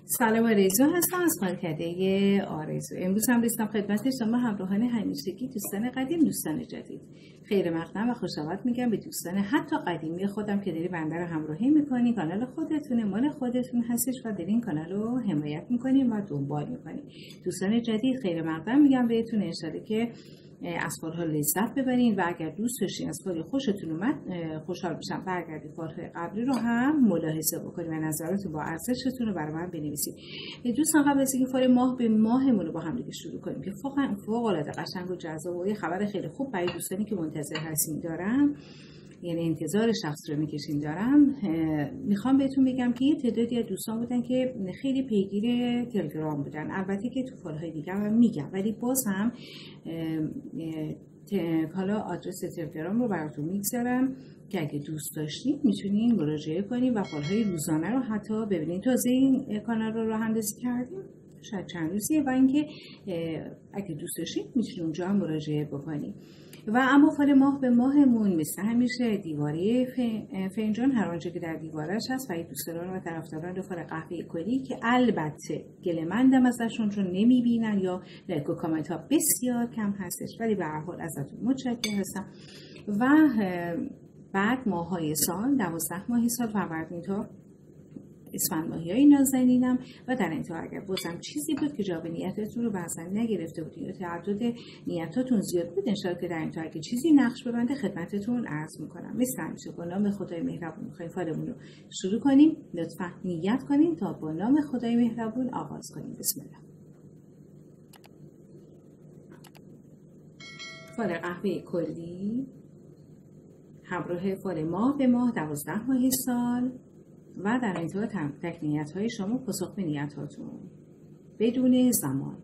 سلام، آرزو هستم از خانواده آرزو. امروز هم رسیدم خدمت شما همراهان همیشگی، دوستان قدیم، دوستان جدید. خیر مقدم و خوشآمد میگم به دوستان حتی قدیمی خودم که داری بنده رو همراهی میکنی. کانال خودتونه، مال خودتون هستش و داری این کانال رو حمایت میکنین و دنبال میکنین. دوستان جدید خیر مقدم میگم بهتون، ان شاءالله که از فالها لذت ببرین و اگر دوست داشتین از فال خوشتون اومد خوشحال میشم برگردید فالهای قبلی رو هم ملاحظه بکنید و نظرات با ارزشتون رو برای من بنویسید. دوستان قبل از اینکه فال ماه به ماهمون رو با هم دیگه شروع کنیم که فوق العاده قشنگ و جذاب و یه خبر خیلی خوب برای دوستانی که منتظر هستین دارم، یعنی انتظار شخص رو میکشین دارم، میخوام بهتون بگم که یه تعدادی از دوستان بودن که خیلی پیگیر تلگرام بودن. البته که تو فالهای دیگه هم میگم، ولی باز هم حالا آدرس تلگرام رو براتون میگذارم که اگه دوست داشتین میتونین مراجعه کنین و فالهای روزانه رو حتی ببینین. تازه این کانال رو راه اندازی کردیم شاید چند روزیه و اینکه اگه دوست داشتین میتونین اونجا هم مراجعه بکنین. و اما فال ماه به ماهمون مثل همیشه دیواره فنجان هر آنچه که در دیوارش هست و دوستداران و طرفداران فال قهوه کلی که البته گله‌مندم ازشون رو نمیبینن یا لایک و کامنت ها بسیار کم هستش، ولی به هر حال ازتون متشکرم هستم. و بعد ماهای سال 12 ماهی سال فروردین تا اسفند ماهی‌های نازنینم و در انتها اگر بازم چیزی بود که جواب نیتتون رو بعضا نگرفته بودین یا تعدد نیتاتون زیاد بود، انشاءالله که در انتها اگه چیزی نقش ببنده خدمتتون عرض میکنم. مثل همیشه با نام خدای مهربون میخوایم فالمون رو شروع کنیم. لطفا نیت کنیم تا با نام خدای مهربون آغاز کنیم. بسم الله. فال قهوه کلی همراه فال ماه به ماه 12 ماهی سال و در انتها تک نیت‌های شما پاسخ به نیت‌هاتون بدون زمان.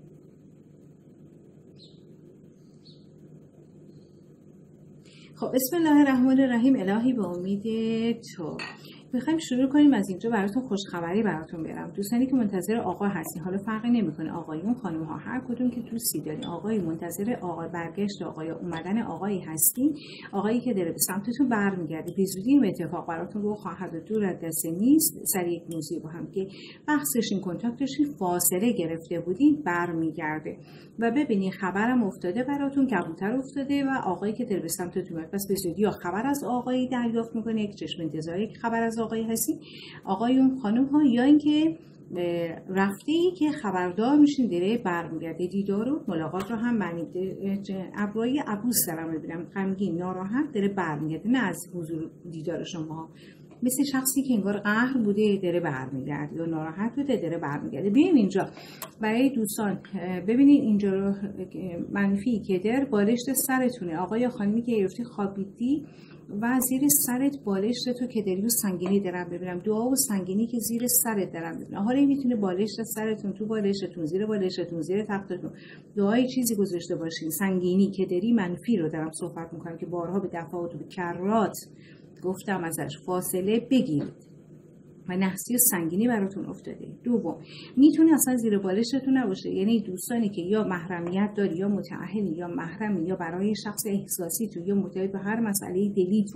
خب بسم الله الرحمن الرحیم. الهی به امید تو میخوایم شروع کنیم. از اینجا براتون خوشخبری براتون بیارم. دوستانی که منتظر آقا هستین، حالا فرقی نمیکنه آقایون خانم ها، هر کدوم که دوستی دارین، آقای منتظر آقا برگشت آقا یا اومدن آقایی هستین، آقایی که داره به سمتتون برمیگرده، به زودی این اتفاق براتون رو خواهد و دور از دست نیست. سر یک موضوع با هم که بحثشین کنتاکتشین فاصله گرفته بودین برمیگرده و ببینین خبرم افتاده براتون، کبوتر افتاده و آقایی که داره به سمتتون میاد. پس به زودی یا خبر از آقایی دریافت میکنه، یک چشم انتظاری که خبر از آقایی هستی، آقایون خانم ها، یا اینکه رفته ای که خبردار میشین داره برمیگرده. دیدار و ملاقات رو هم معنی ابروی عبوس دارم میبینم، غمگین ناراحت داره برمیگرده، نه از حضور دیدار شما، مثل شخصی که انگار قهر بوده داره برمیگرده یا ناراحت بوده داره برمیگرده. بیایم اینجا برای دوستان ببینید اینجا رو منفی که در بالشت سرتونه، آقا یا خانمی که گرفتی خوابیدی و زیر سرت بالشت تو که داری و سنگینی دارم ببینم، دعا و سنگینی که زیر سرت دارم ببینم. حالا این میتونه بالشت سرتون، تو بالشتون، زیر بالشتون، زیر تختتون دعای چیزی گذاشته باشین. سنگینی که داری منفی رو دارم صحبت میکنم که بارها به دفعات و به کرات گفتم ازش فاصله بگیرید و نحسی و سنگینی براتون افتاده. دوم، میتونه اصلا زیر بالشتون نباشه، یعنی دوستانی که یا محرمیت داری یا متأهلی یا محرمی یا برای شخص احساسی تو یا متعهد به هر مسئله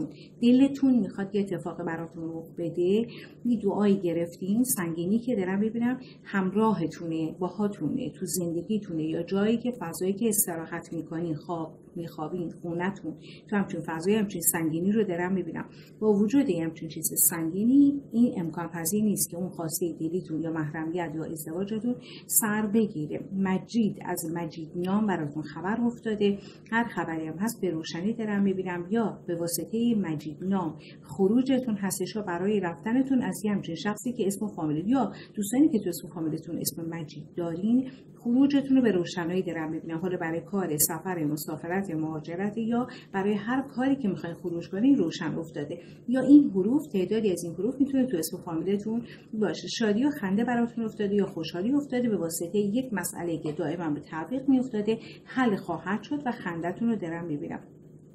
دلتون میخواد یه اتفاق براتون رخ بده، یه دعایی گرفتین. سنگینی که دارم ببینم همراهتونه، باهاتونه، تو زندگیتونه یا جایی که فضایی که استراحت میکنین، میخوابین، خونتون، تو همچین فضایی همچین سنگینی رو دارم میبینم. با وجود همچین چیز سنگینی این امکان پذیر نیست که اون خواسته دلیتون یا محرمیت یا ازدواجتون سر بگیره. مجید از مجید نام براتون خبر افتاده، هر خبری هم هست به روشنی دارم میبینم، یا به واسطه مجید نام خروجتون هستش و برای رفتنتون از یه همچین شخصی که اسم فامیل یا دوستانی که تو اسم فامیلتون اسم مجید دارین، خروجتون رو به روشنایی دارم میبینم. حالا برای کار، سفر، مسافرت یا مهاجرت یا برای هر کاری که میخواین خروج کنین روشن افتاده، یا این حروف، تعدادی از این حروف میتونه تو اسم فامیلتون باشه. شادی و خنده براتون افتاده یا خوشحالی افتاده به واسطه یک مسئله که دائما به تعویق میافتاده، حل خواهد شد و خنده‌تون رو دارم میبینم.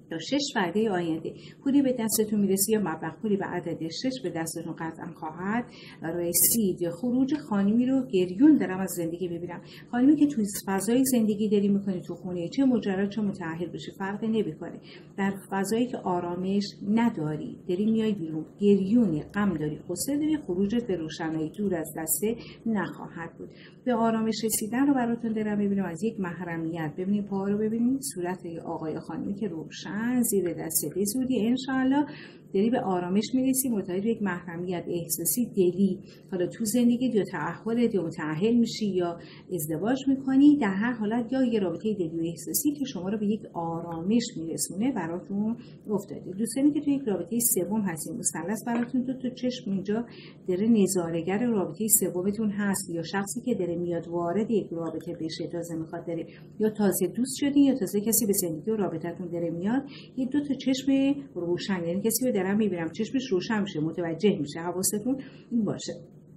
تا 6 وعده آینده پولی به دستتون میرسه یا مبلغ پولی به عدد 6 به دستتون قطعا خواهد رسید. خروج خانمی رو گریون دارم از زندگی ببینم. خانمی که توی فضای زندگی داری میکنی، تو خونه چه مجرد چه متأهل بشه فرقی نمیکنه، در فضایی که آرامش نداری داری میای بیرون، گریونی، غم داری، غصه داری، خروجت به روشنایی دور از دسته نخواهد بود. به آرامش رسیدن رو براتون دارم میبینم از یک محرمیت. ببینید پا رو ببینید، صورت آقای خانمی که روشن زیر دسته، به زودی انشاءالله داری به آرامش میرسی، مرتبط به یک محرمیت احساسی دلی، حالا تو زندگی یا تعهد یا متأهل میشی یا ازدواج میکنی، در هر حالت یا یه رابطه دلی و احساسی که شما رو به یک آرامش میرسونه براتون افتاده. دوستانی که تو یک رابطه سوم هستین، مثلث براتون دو تا چشم اینجا داره نظاره‌گر رابطه سومتون هست، یا شخصی که داره میاد وارد یک رابطه بشه، تازه میخواد داره یا تازه دوست شدین یا تازه کسی به زندگی و رابطتون داره میاد، یه دو تا چشم روشن، یعنی کسی رو دارم میبینم چشمش روشن میشه، متوجه میشه، حواستون این باشه.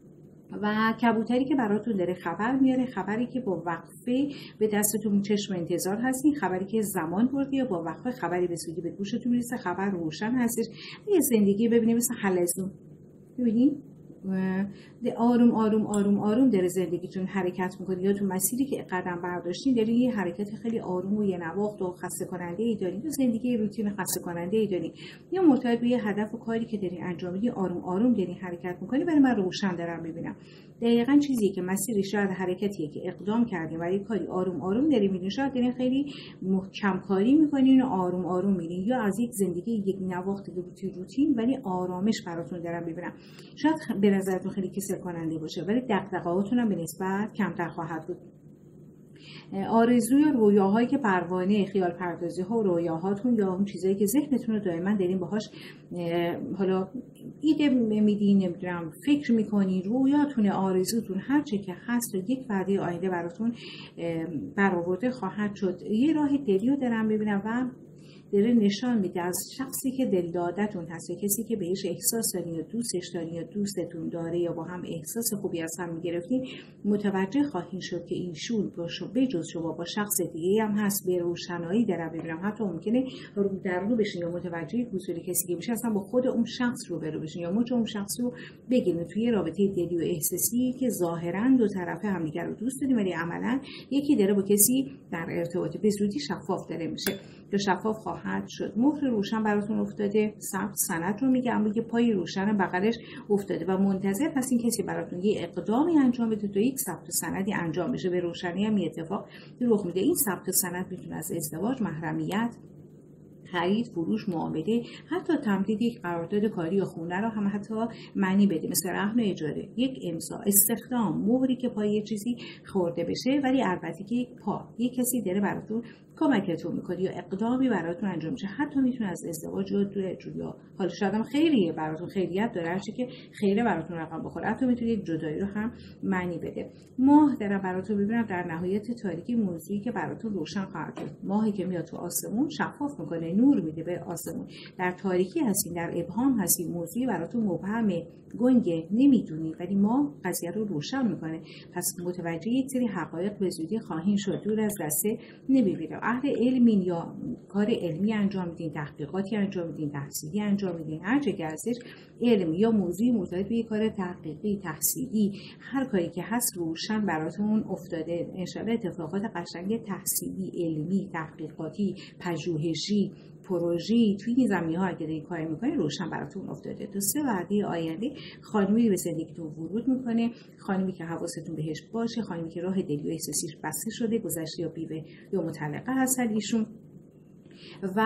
و کبوتری که براتون داره خبر میاره، خبری که با وقفه به دستتون چشم انتظار هستین، خبری که زمان برده یا با وقفه خبری به سودی به گوشتون میرسه، خبر روشن هستش. یه زندگی ببینید مثل حلزون، ببینید آروم آروم آروم آروم داره زندگیتون حرکت میکنید، یا تو مسیری که قدم برداشتین دارید یه حرکت خیلی آروم و یه نواخت و خسته کننده ای دارید، یا زندگی روتین خسته کننده ای دارید، یا مرتبط به یه هدف و کاری که دارید انجام میدید آروم آروم دارید حرکت میکنید. برای من روشن دارم میبینم دقیقاً چیزی که مسیر شاید حرکتیه که اقدام کردین برای کاری آروم آروم دارید میرین، شاید دارین خیلی محکم کاری میکنین و آروم آروم میرین، یا از یک زندگی یک نواخت روتین ولی آرامش براتون دارم میبینم. شاید به نظرتون خیلی کسل کننده باشه ولی دغدغه‌هاتون هم به نسبت کمتر خواهد بود. آرزوی و رویاهایی که پروانه خیال پردازی ها و رویاهاتون یا اون چیزایی که ذهنتون رو دائما دارین باهاش حالا ایده میدین، نمیدونم فکر میکنین، رویاتون، آرزوتون هر چه که هست و یک وعده آینده براتون برآورده خواهد شد. یه راه دلی رو دارم ببینم و داره نشان میده از شخصی که دل دادتون هست، کسی که بهش احساس دارین یا دوستش دارین یا دوستتون داره یا با هم احساس خوبی از هم میگرفتین، متوجه خواهید شد که این شور باشه بجز شما با شخص دیگه هم هست. به روشنایی دارم ببینم، حتی ممکنه در رو بشین یا متوجه حضور کسی که میشه اصلا با خود اون شخص رو برو بشین یا مچ اون شخص رو بگیرین توی رابطه دلی و احساسی که ظاهرا دو طرفه همدیگه رو دوست دارین ولی عملا یکی داره با کسی در ارتباط، به زودی شفاف داره میشه یا شفاف خواهد شد. مهر روشن براتون افتاده، ثبت سند رو میگه، اما یه پای روشن بغلش افتاده و منتظر هستین کسی براتون یه اقدامی انجام بده تا یک ثبت سندی انجام بشه. به روشنی هم اتفاق رخ میده. این ثبت سند میتونه از ازدواج، محرمیت، خرید، فروش، معامله، حتی تمدید یک قرارداد کاری یا خونه رو هم حتی معنی بده، مثل رهن و اجاره، یک امضا، استخدام، مهری که پای یه چیزی خورده بشه ولی البته که یک کسی داره براتون کمکتون میکنه یا اقدامی براتون انجام میشه. حتی میتونه از ازدواج یا حالا شاید هم خیریه براتون، خیریت داره، هرچی که خیره براتون رقم بخوره، حتی میتونه یک جدایی رو هم معنی بده. ماه دارم براتون ببینم در نهایت تاریکی موضوعی که براتون روشن خواهد شد. ماهی که میاد تو آسمون شفاف میکنه، نور میده به آسمون. در تاریکی هستین، در ابهام هستین، موضوعی براتون مبهمه، گنگه، نمیدونی، ولی ما قضیه رو روشن میکنه. پس متوجه یک سری حقایق به زودی خواهین شد، دور از دسته نمیبینه. اهل علمین یا کار علمی انجام میدین، تحقیقاتی انجام میدین، تحصیلی انجام میدین، هر چه که هستش علم یا موضوعی مرتبط به کار تحقیقی، تحصیلی، هر کاری که هست روشن براتون افتاده. انشالله اتفاقات قشنگ تحصیلی، علمی، تحقیقاتی، پژوهشی، پروژه‌ای توی این زمینه‌ها اگه دارین کار می‌کنین روشن براتون افتاده. تو 3 وعده آینده خانمی به زندگیتون ورود می‌کنه، خانمی که حواستون بهش باشه، خانمی که راه دلی و احساسیش بسته شده، گذشته یا بیوه یا مطلقه هستن ایشون. و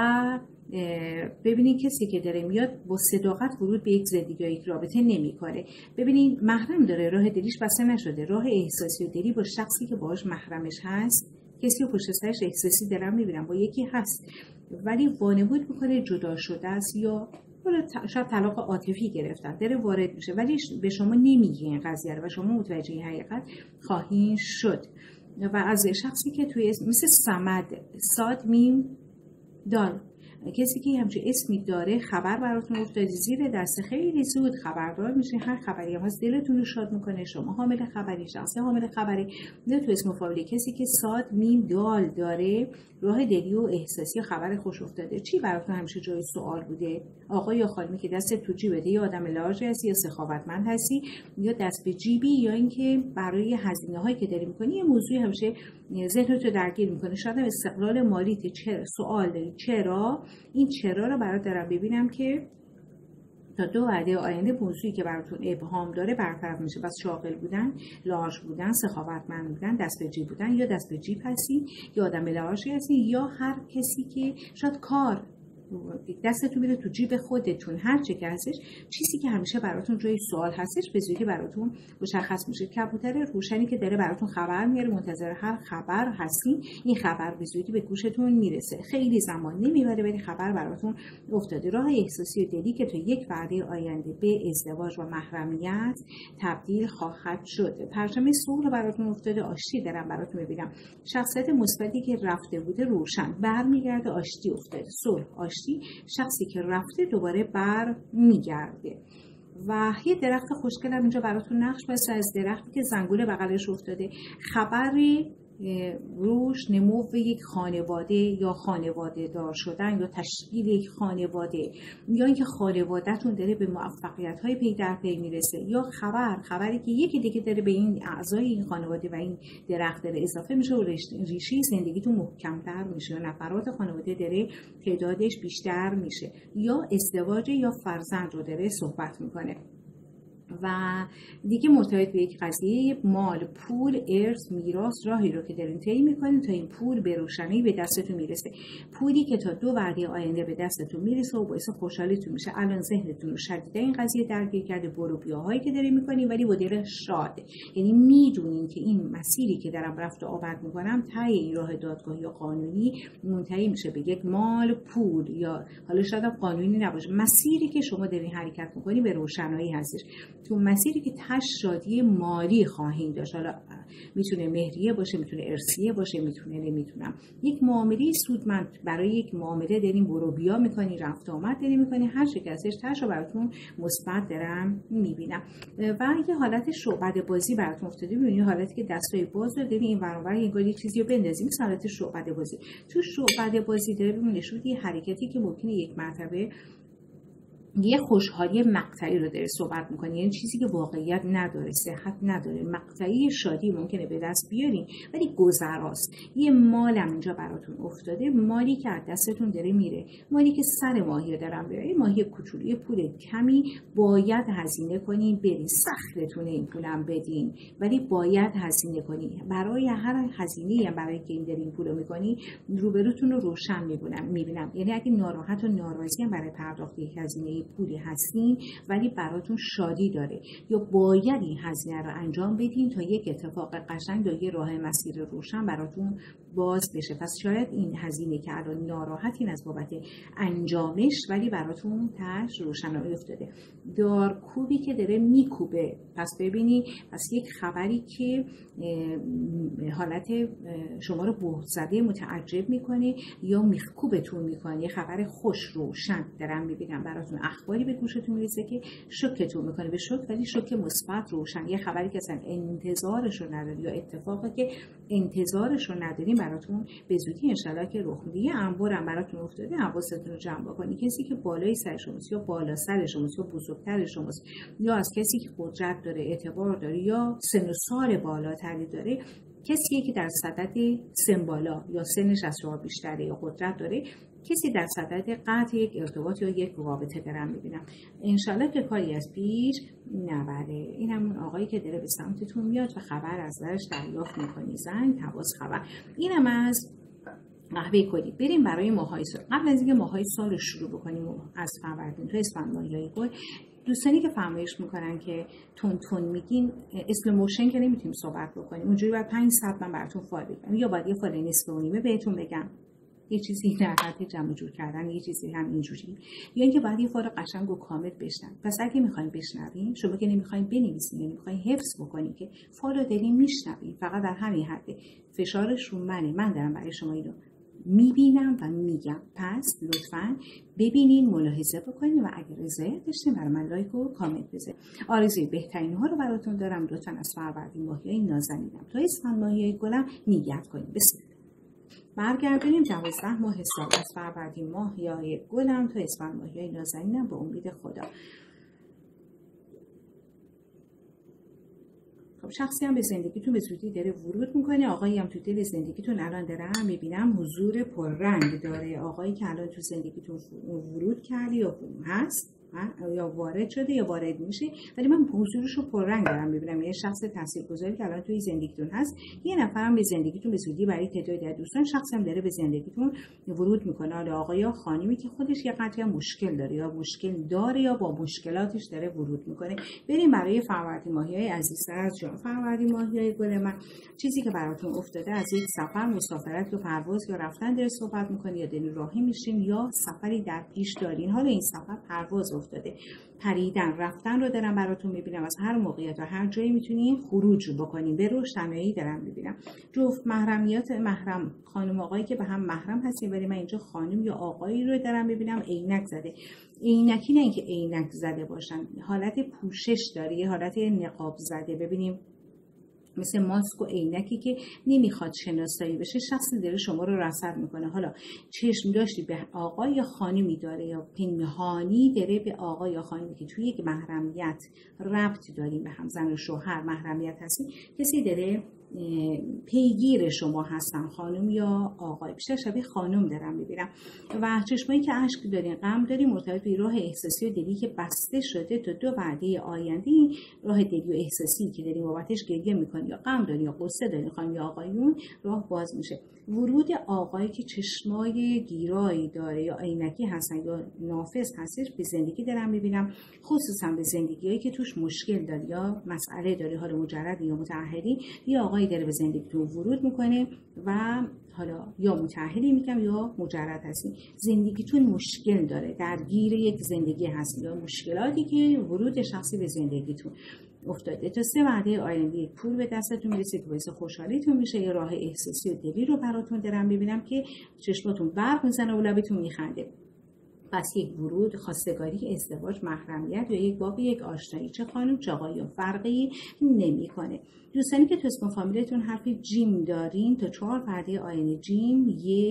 ببینین کسی که داره میاد با صداقت ورود به یک زندگی یا یک رابطه نمی‌کنه. ببینین محرم داره، راه دلیش بسته نشده، راه احساسی و دلی با شخصی که باهاش محرمش هست، کسی رو پشت سرش احساسی دارم می‌بینم با یکی هست ولی وانمود میکنه جدا شده است یا شاید طلاق عاطفی گرفتن، داره وارد میشه ولی به شما نمیگه این قضیه رو و شما متوجه این حقیقت خواهید شد. و از شخصی که توی مثل صمد، صاد میم دال، کسی که همچین اسمی داره خبر براتون افتاده زیر دست، خیلی زود خبردار میشه. هر خبری هم هست دلتون رو شاد میکنه. شما حامل خبری، شخص حامل خبری، نه تو اسم فامیلی کسی که صاد میم دال داره، راه دلی و احساسی و خبر خوش افتاده. چی براتون همیشه جای سوال بوده؟ آقا یا خانمی که دست تو جیبته، یا آدم لارج هستی یا سخاوتمند هستی یا دست به جیبی، یا اینکه برای هزینه هایی که داری میکنی یه موضوعی همیشه ذهنت رو درگیر میکنه. شاید استقلال مالیت سوال داری. چرا؟ این چرا رو برات دارم ببینم که تا 2 وعده آینده موضوعی که براتون ابهام داره برطرف میشه. بس شاغل بودن، لارج بودن، سخاوتمند بودن، دست به جیب بودن، یا دست به جیب هستی یا آدم لارجی هستی، یا هر کسی که شاید کار دستتون میره تو جیب خودتون، هر چه که هستش، چیزی که همیشه براتون جای سوال هستش به زودی براتون مشخص میشه. کبوتر روشنی که داره براتون خبر میاره، منتظر هر خبر هستین. این خبر به زودی به گوشتون میرسه، خیلی زمان نمیبره ولی خبر براتون افتاده. راه احساسی و دلی که تو 1 وعده آینده به ازدواج و محرمیت تبدیل خواهد شد. پرچم صلح براتون افتاده. آشتی دارم براتون ببینم. شخصیت مثبتی که رفته بوده روشن برمیگرده، آشتی افتاده. صلح، آشتی، شخصی که رفته دوباره بر میگرده. و یه درخت خوشگل هم اینجا براتون نقش بسته از درختی که زنگوله بغلش افتاده. خبری روش نمو یک خانواده یا خانواده دار شدن یا تشکیل یک خانواده، یا اینکه خانواده‌تون داره به موفقیت‌های پی در پی میرسه، یا خبری که یکی دیگه داره به این اعضای این خانواده و این درخت داره اضافه میشه و ریشه زندگیتون محکم‌تر میشه، یا نفرات خانواده داره تعدادش بیشتر میشه، یا ازدواج یا فرزند رو داره صحبت میکنه. و دیگه مرتبط به یک قضیه مال، پول، ارث، میراث، راهی رو که دارین طی میکنین تا این پول به روشنی به دستتون میرسه. پولی که تا 2 وعده آینده به دستتون میرسه و باعث خوشحالیتون میشه. الان ذهنتون رو شدیده این قضیه درگیر کرده، برو بیاهایی که دارین میکنین، ولی با دل شاد. یعنی میدونین که این مسیری که دارم رفت و آمد میکنم ته این راه دادگاهی یا قانونی منتهی میشه به یک مال، پول، یا حالا شاید قانونی نباشه. مسیری که شما دارین حرکت میکنین به روشنایی هستش. تو مسیری که تش شادی مالی خواهیم داشت. حالا میتونه مهریه باشه، میتونه ارثیه باشه، میتونه نمیتونم. یک معامله سودمند برای یک معامله دارین برو بیا میکنی، رفت آمد دارین میکنی، هر چه که هستش تش رو براتون مثبت دارم میبینم. و یه حالت شعبده بازی براتون افتاده. ببینید حالتی که دستای باز رو دارین این ور اون ور یه چیزی رو بندازیم، حالت شعبده بازی. تو شعبده بازی داره ببینید نشون حرکتی که ممکنه یک مرتبه یه خوشحالی مقطعی رو داره صحبت میکنه، یعنی چیزی که واقعیت نداره، صحت نداره، مقطعی شادی ممکنه به دست بیارین ولی گذراست. یه مالم اینجا براتون افتاده، مالی که از دستتون داره میره، مالی که سر ماهی دارم بیاره، یه ماهی کوچولو، یه پول کمی باید هزینه کنین برین، سختتونه این پولم بدین ولی باید هزینه کنین. برای هر هزینه‌ای برای که این دارین پولو میکنین روبروتون رو روشن میبینم. یعنی اگه ناراحت و ناراضی هم برای پرداخت یک هزینه پولی هستین ولی براتون شادی داره، یا باید این هزینه رو انجام بدین تا یک اتفاق قشنگ یا یه راه مسیر روشن براتون باز بشه. پس شاید این هزینه که الان ناراحتین از بابت انجامش ولی براتون تاش روشنایی افتاده. دارکوبی که داره میکوبه، پس ببینی پس یک خبری که حالت شما رو بهت زده متعجب میکنه یا میخکوبتون میکنه، یه خبر خوش روشن دارم میبینم براتون. اخباری به گوشتون میرسه که شوکتون میکنه، به شوک ولی شوک مثبت روشن. یه خبری که اصلا انتظارش رو نداری یا اتفاقی که انتظارش رو نداریم براتون به زودی انشالله که رخ میده. یه انبارم براتون افتاده، حواستون رو جمع بکنید. کسی که بالای سر شماست یا بالا سر شماست یا بزرگتر شماست یا از کسی که قدرت داره، اعتبار داره یا سن و سال بالاتری داره، کسیه که در صدد سن بالا یا سنش از شما بیشتره یا قدرت داره، کسی در صدد قطع یک ارتباط یا یک رابطه دارم میبینم. انشالله که کاری از پیش نبره. این همون آقایی که داره به سمتتون میاد و خبر ازش دریافت میکنی، زنگ، تماس، خبر. اینم از قهوه کلی. بریم برای ماهای سال. قبل از اینکه ماهای سال رو شروع بکنیم از فروردین تا اسفند ماهی گل، دوستانی که فرمایش میکنن که تون تون میگین اسلو موشن که نمیتونیم صحبت بکنیم، اونجوری باید 5 ساعت من براتون فایل بگم یا باید یه فایل نصف و نیمه بهتون بگم، یه چیزی در حد جمع جور کردن، یه چیزی هم اینجوری، یا اینکه باید یه فایل قشنگ و کامل بشنوید. پس اگه میخواین بشنوین، شما که نمیخواین بنویسین، یعنی میخواین حفظ بکنین که فایل رو دارین میشنوین، فقط در همین حد. فشارش رو منه، من دارم برای شما اینو میبینم و میگم. پس لطفاً ببینین، ملاحظه بکنین و اگر رضایت داشتین برای من لایک و کامنت بذارین. آرزوی بهترین ها رو براتون دارم. لطفاً از فروردین ماهیای نازنینم تا اسفند ماهیای گلم نیت کنین. بسم الله. برگردونیم 12 ماه سال، از فروردین ماهیای گلم تا اسفند ماهیای نازنینم به امید خدا. خب شخصی هم به زندگیتون به زودی داره ورود میکنه. آقایی هم تو دل زندگیتون الان دارم میبینم حضور پررنگ داره. آقایی که الان تو زندگیتون ورود کرده یا هست یا وارد شده یا وارد میشه، ولی من حضورش رو پررنگ دارم میبینم. یه شخص تاثیرگذاری که الان توی زندگیتون هست. یه نفرم به زندگیتون به زودی برای تعدادی از دوستان شخصی هم داره به زندگیتون ورود میکنه. حالا آقا یا خانمی که خودش یه قدری مشکل داره یا مشکل داره یا با مشکلاتش داره ورود میکنه. بریم برای فروردین ماهیای عزیزتر از جان. فروردین ماهیای گل من، چیزی که براتون افتاده از یک سفر، مسافرت یا پرواز یا رفتن داره صحبت میکنه، یا دارین راهی میشین یا سفری در پیش دارین. حالا این سفر پرواز افتاده، پریدن رفتن رو دارم براتون میبینم. از هر موقعیت و هر جایی میتونین خروج بکنین. به روشنایی دارم میبینم. جفت محرمیات، محرم خانم آقایی که به هم محرم هستین، ولی من اینجا خانم یا آقایی رو دارم میبینم عینک زده. عینکی نه اینکه عینک زده باشن، حالت پوشش داره، یه حالت نقاب زده. ببینیم مثل ماسک و عینکی که نمیخواد شناسایی بشه، شخصی داره شما رو رصد میکنه. حالا چشم داشتی به آقا یا خانمی داره، یا پنهانی داره به آقا یا خانمی که توی یک محرمیت ربط داریم به هم، زن و شوهر محرمیت هستیم، کسی داره پیگیر شما هستن، خانم یا آقای. بیشتر شبیه خانم دارم میبینم. و چشمایی که اشک دارین، غم دارین، مرتبط به راه احساسی و دلی که بسته شده تا 2 وعده آینده. این راه دلی و احساسی که دارین بابتش گریه میکنین یا غم دارین یا قصه دارین، خانم یا آقایون، راه باز میشه. ورود آقایی که چشمای گیرایی داره یا عینکی هستن یا نافذ هستش به زندگی دارم میبینم، خصوصا به زندگیایی که توش مشکل داره یا مسئله داره، حالا مجرد یا متأهلی، یا آقایی داره به زندگیتون ورود میکنه و حالا یا متأهلی میگم یا مجرد هستین، زندگیتون مشکل داره، درگیر یک زندگی هستین یا مشکلاتی که ورود شخصی به زندگیتون افتاده. تا 3 وعده آینده یک پول به دستتون میرسه که باعث خوشحالیتون میشه. یه راه احساسی و دلی رو براتون دارم ببینم که چشماتون برق میزنه و لبتون میخنده. پس یک ورود، خواستگاری، ازدواج، محرمیت یا یک باب یک آشنایی، چه خانم چه آقای یا فرقی نمیکنه. دوستانی که تو اسم فامیلتون حرف جیم دارین، تا 4 وعده آینده جیم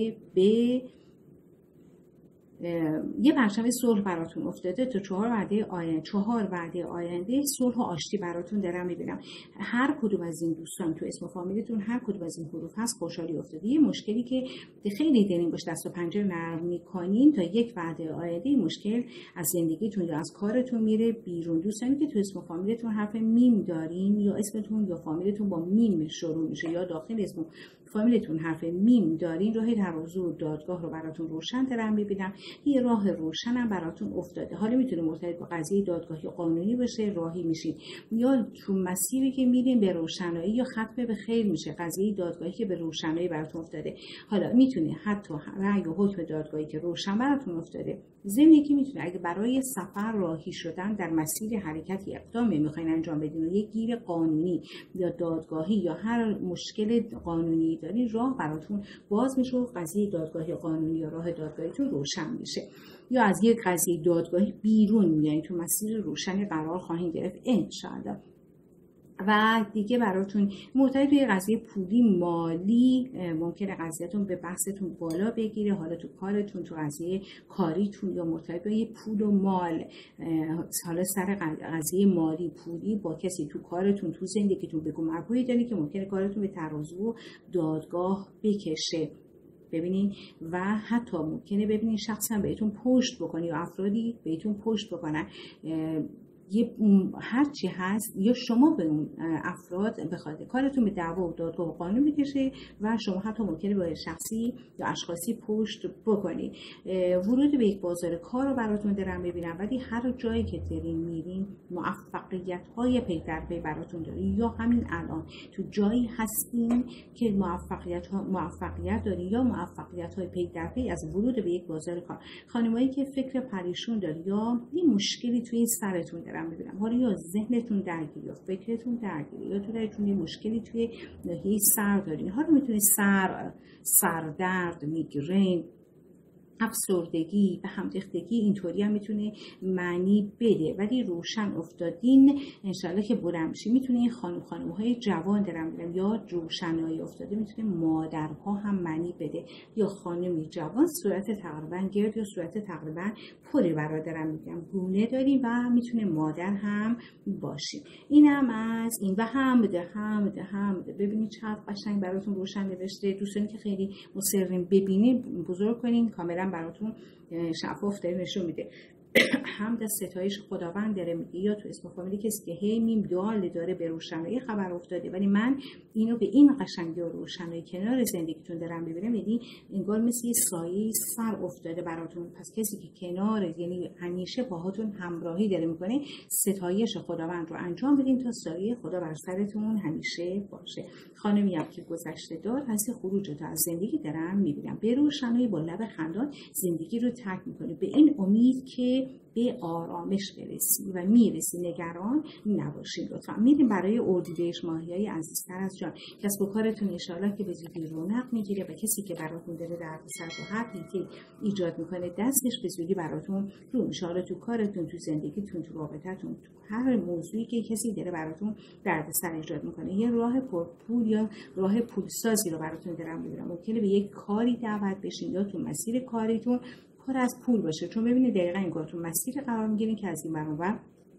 یه پرچم صلح براتون افتاده. تا 4 وعده آینده صلح و آشتی براتون دارم میبینم. هر کدوم از این دوستان تو اسم فامیلتون هر کدوم از این حروف هست خوشحالی افتاده. یه مشکلی که خیلی دارین باش دست و پنجه نرم میکنین، تا 1 وعده آینده مشکل از زندگیتون یا از کارتون میره بیرون. دوستانی که تو اسم فامیلتون حرف میم دارین یا اسمتون یا فامیلتون با میم شروع میشه یا داخل اسم فامیلتون حرف میم دارین، راه ترازو و دادگاه رو براتون روشن دارم میبینم. یه راه روشنم براتون افتاده. حالا میتونه مرتبط با قضیه دادگاهی قانونی باشه، راهی میشین، یا تو مسیری که میرین به روشنایی یا ختم به خیر میشه، قضیه دادگاهی که به روشنایی براتون افتاده. حالا میتونه حتی رأی و حکم دادگاهی که روشن براتون افتاده. زندگی میتونه اگه برای سفر راهی شدن در مسیر حرکتی اقدامی میخواین انجام بدین و یک گیر قانونی یا دادگاهی یا هر مشکل قانونی دارین، راه براتون باز میشه و قضیه دادگاهی قانونی یا راه دادگاهیتون روشن میشه، یا از یک قضیه دادگاهی بیرون میایین، تو مسیر روشنی قرار خواهید گرفت انشاءالله. و دیگه براتون مرتبط به قضیه پولی مالی ممکنه قضیهتون به بحثتون بالا بگیره، حالا تو کارتون، تو قضیه کاریتون یا مرتبط به پول و مال، حالا سر قضیه مالی پولی با کسی تو کارتون تو زندگیتون بگو مگویی داره که ممکنه کارتون به ترازو و دادگاه بکشه. ببینین و حتی ممکنه ببینین شخصا بهتون پشت بکنه یا افرادی بهتون پشت بکنن، هر چی هست، یا شما به اون افراد بخواد کارتون به دعوا و دادگاه و قانون بکشه و شما حتی ممکنه با شخصی یا اشخاصی پشت بکنید. ورود به یک بازار کار رو براتون دارم میبینم، ولی هر جایی که دارین میرین موفقیت های پی در پی براتون دارین، یا همین الان تو جایی هستین که موفقیت دارین یا موفقیت های پی در پی از ورود به یک بازار کار. خانمایی که فکر پریشون دارین یا یه مشکلی توی این سرتون داره، دارم میبینم. حالا یا ذهنتون درگیری یا فکرتون درگیری یا تو درتون مشکلی توی ناحیه سر دارین، حالا میتونه سردرد، میگرن، افسردگی و همریختگی اینطوری هم میتونه معنی بده، ولی روشن افتادین انشالله که بلند میشه. میتونه این خانم‌های جوان دارم میگم یا روشنایی افتاده، میتونه مادرها هم معنی بده یا خانمی جوان صورت تقریبا گرد یا صورت تقریبا پری برادرم میگم گونه داریم و میتونه مادر هم باشیم. اینم از این و حمد. ببینید چقدر قشنگ براتون روشن نوشته. دوستانی که خیلی مصرین ببینید بزرگ کنین، کاملا براتون شفاف داره نشون میده. حمد از ستایش خداوند داره میگه، یا تو اسم فامیلی کسی که هی میم دال داره به روشنایی خبر افتاده، ولی من اینو به این قشنگی و روشنایی کنار زندگیتون دارم ببینم، یعنی انگار مثل یه سایه سر افتاده براتون. پس کسی که کنار، یعنی همیشه باهاتون همراهی داره میکنه، ستایش خداوند رو انجام بدین تا سایه خدا بر سرتون همیشه باشه. خانمی هم که گذشته دار هستی، خروج تو از زندگی دارم میبینم، به روشنایی با لب خندان زندگی رو ترک میکنه، به این امید که به آرامش برسی و میرسی، نگران نباشید. لطفا میریم برای اردیبهشت ماهیای عزیزتر از جان. کسب و کارتون انشالله که به زودی رونق میگیره و کسی که براتون داره دردسر تو هر حیطه ایجاد میکنه دستش به زودی براتون رو میشه. حالا تو کارتون، تو زندگیتون، تو رابطتون، تو هر موضوعی که کسی داره براتون دردسر ایجاد میکنه، یه راه پرپول یا راه پولسازی رو براتون دارم میبینم. ممکنه به یک کاری دعوت بشین یا تو مسیر کاریتون پر از پول باشه، چون ببینید دقیقاً این کار تو مسیر قرار میگیرین که از این برابر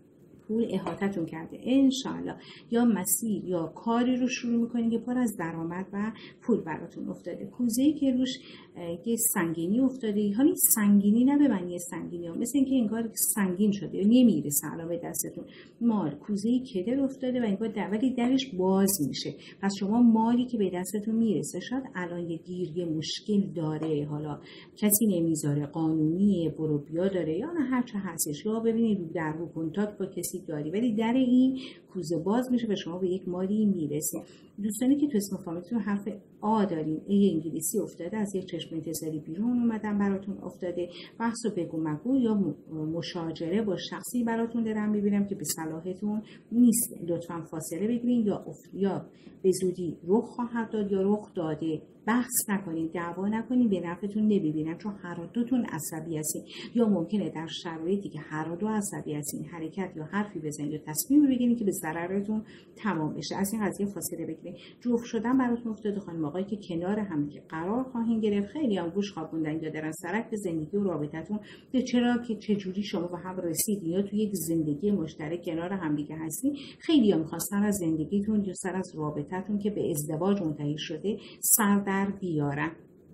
پول احاطتون کرده انشالله، یا مسیر یا کاری رو شروع میکنین که پر از درآمد و پول براتون افتاده. کوزه‌ای که روش یه سنگینی افتاده، حالا سنگینی نه به معنی سنگینی ها، مثل اینکه انگار سنگین شده یا نمیرسه علاوه دستتون مال. کوزه‌ای کدر افتاده و انگار ولی درش باز میشه. پس شما مالی که به دستتون میرسه شاید الان یه گیر، یه مشکل داره، حالا کسی نمیذاره، قانونی برو بیا داره یا نه هر چه هستش، یا ببینید در رو کنتاکت با کسی داری، ولی در این کوزه باز میشه و شما به یک مالی میرسید. دوستانی که تو اسم فامیلتون حرف آ دارین، ای انگلیسی افتاده، از یک چشم انتظاری بیرون اومدن براتون افتاده، بحث و بگو مگو یا مشاجره با شخصی براتون دارم میبینم که به صلاحتون نیست. لطفا فاصله بگیرین یا به زودی رخ خواهد داد یا رخ داده. بحث نکنین، دعوا نکنین، به نفعتون نمیبینن، چون هر دوتون عصبی هستین یا ممکنه در شرایطی که هر دو عصبی هستین حرکت یا حرفی بزنید یا تصمیم بگیرین که به ضررتون تمام بشه. از این قضیه فاصله بگیرین. جفت شدن براتون افتاده، خانم آقایی که کنار هم که قرار خواهین گرفت. خیلی هم گوش خوابوندن یا دارن سرک به زندگی و رابطتون، چرا که چه جوری شما به هم رسیدین یا توی یک زندگی مشترک کنار هم دیگه هستین. خیلی هم می‌خواستن از زندگیتون یا سر از رابطتون که به ازدواج منتهی شده سر در بیارن.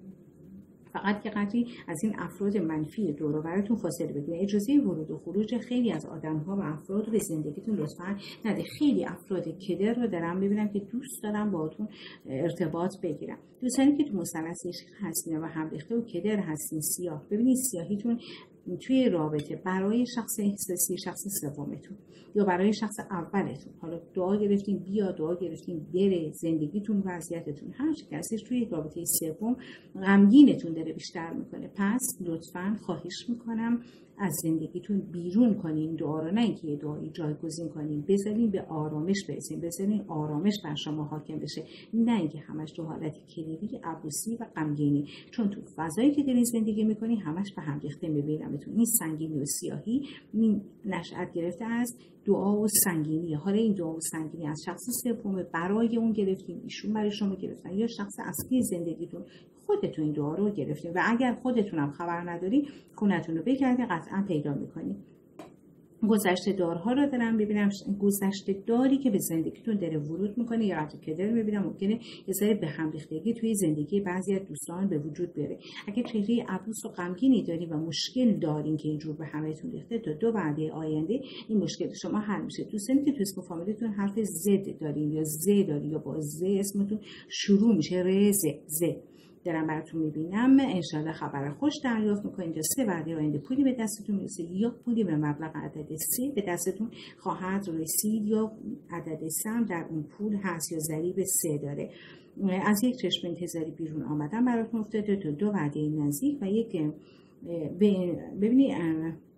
فقط که قدری از این افراد منفی دور و براتون فاصله بگیرید. اجازه ورود و خروج خیلی از آدم‌ها و افراد رو به زندگیتون لطفاً نده. خیلی افراد کدر رو دارم ببینم که دوست دارم باهاتون ارتباط بگیرم. دوستانی که تو مثلث عشق هستین و هم ریخته و کدر هستین، سیاه، ببینید سیاهیتون توی رابطه برای شخص احساسی، شخص سومتون یا برای شخص اولتون، حالا دعا گرفتین بیا، دعا گرفتین بره، زندگیتون، وضعیتتون هر چی که هستش توی رابطه سوم غمگینتون داره بیشتر میکنه. پس لطفاً خواهش میکنم از زندگیتون بیرون کنین دعا رو، نه اینکه یه دعایی جایگزین کنین، بذارین به آرامش برسین، بذارین آرامش بر شما حاکم بشه، نه اینکه همش تو حالت کلیدی، عبوسی و غمگینی، چون تو فضایی که دارین زندگی میکنین همش به هم ریخته میبینمتون. این سنگینی و سیاهی این نشأت گرفته از دعا و سنگینی. حالا این دعا و سنگینی از شخص سوم برای اون گرفتین، ایشون برای شما گرفتن، یا شخص اصلی زندگیتون خودتون این دعا رو گرفتین و اگر خودتون هم خبر نداری خونتون رو بگردین قطعا پیدا میکنین. گذشته دارها رو دارم ببینم، گذشته داری که به زندگیتون داره ورود میکنه یا حتی که داره میبینم ممکنه یه ذره به هم ریختگی توی زندگی بعضی از دوستان به وجود بیاره. اگه چهره عبوس و غمگینی دارین و مشکل دارین که اینجور به همتون ریخته، تا 2 وعده آینده این مشکل شما حل میشه. دوستانی که تو اسم فامیلتون حرف زد دارین یا ز دارین یا با ز اسمتون شروع میشه، رز ز دارم براتون میبینم، انشالله خبر خوش دریافت میکنید یا 3 وعده آینده پولی به دستتون میرسه یا پولی به مبلغ عدد 3 به دستتون خواهد رسید یا عدد 3 در اون پول هست یا ضریب 3 داره. از یک چشم انتظاری بیرون آمدن براتون افتاده تا 2 وعده نزدیک و یک ببینید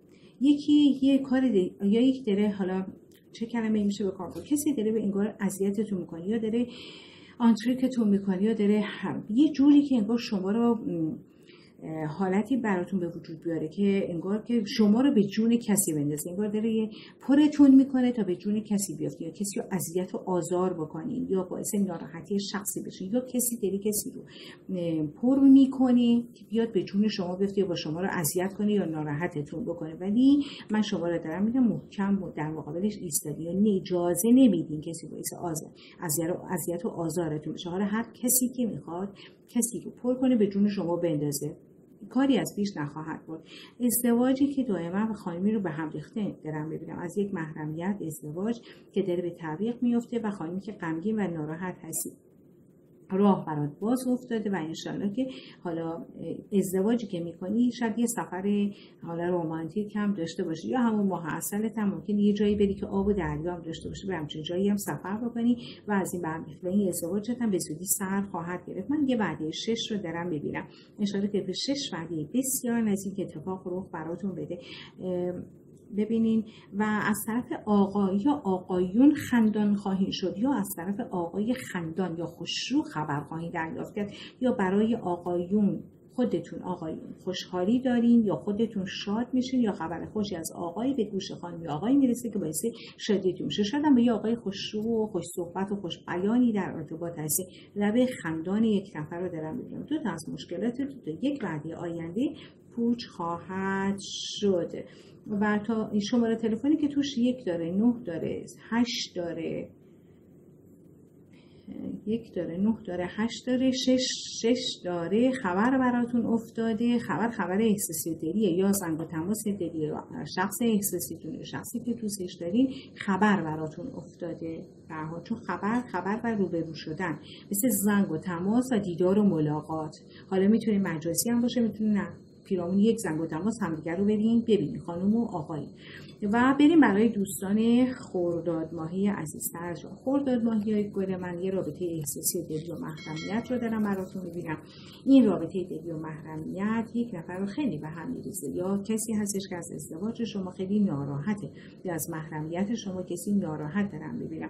یکی یه کار یا یک داره، حالا چه کلمه میشه به کار برد، کسی داره به انگار اذیتتون میکنه یا داره آنتریکتون میکنه یا داره یه جوری که انگار شما رو حالتی براتون به وجود بیاره که انگار که شما رو به جون کسی بندازه، انگار داره پرتون میکنه تا به جون کسی بیافته یا کسی رو اذیت و آزار بکنین یا باعث ناراحتی شخصی بشین یا کسی رو پر میکنه که بیاد به جون شما بیفته یا با شما رو اذیت کنه یا ناراحتتون بکنه. ولی من شما رو دارم میگم محکم در مقابلش ایستادی یا اجازه نمیدین کسی باعث اذیت و آزارتون بشه. حالا هر کسی که میخواد کسی رو پر کنه به جون شما بندازه، کاری از پیش نخواهد بود. ازدواجی که دائما و خانمی رو به هم ریخته دارم ببینم، از یک محرمیت ازدواج که داره به تعویق میفته و خانمی که غمگین و ناراحت هستی راه برات باز افتاده و انشالله که حالا ازدواجی که میکنی شاید یه سفر حالا رمانتیک هم داشته باشی یا همون ماه عسلت هم ممکن یه جایی بری که آب و دریا هم داشته باشی، به همچین جایی هم سفر بکنی و از این برمیخت و این ازدواجت هم به زودی سر خواهد گرفت. من یه وعده 6 رو دارم ببینم، انشالله که به 6 وعده بسیار نزدیک اتفاق رخ براتون بده. ببینین و از طرف آقا یا آقایون خندان خواهید شد یا از طرف آقای خندان یا خوشرو خبر خواهید دریافت کرد یا برای آقایون خودتون آقایون خوشحالی دارین یا خودتون شاد میشین یا خبر خوشی از آقای به گوش خانم یا آقای میرسه که باعث شادیتون میشه. شاید هم به یه آقای خوشرو و خوش صحبت و خوش بیانی در ارتباط هستی. لبه خندان یک نفر رو دارم میبینم. دو تا از مشکلات تو یک وعده آینده پوچ خواهد شد. و تا شماره تلفنی که توش 1 داره 9 داره 8 داره 1 داره 9 داره 8 داره 6 داره خبر براتون افتاده. خبر احساسی و دلیه یا زنگ و تماس دلی یا شخص احساسیتون یا شخصی که دوستش دارین خبر براتون افتاده. برها چون خبر و روبرو شدن مثل زنگ و تماس و دیدار و ملاقات، حالا میتونه مجازی هم باشه میتونه نه پیرامون یک زنگ و تماس همدیگر رو ببینید خانم و آقای. و بریم برای دوستان خرداد ماهی عزیزتر. خرداد ماهی گل من یه رابطه احساسی دلی و محرمیت رو دارم براتون میبینم. این رابطه دلی و محرمیت یک نفر رو خیلی به هم میریزه، یا کسی هستش که از ازدواج شما خیلی ناراحته یا از محرمیت شما کسی ناراحت دارم ببینم.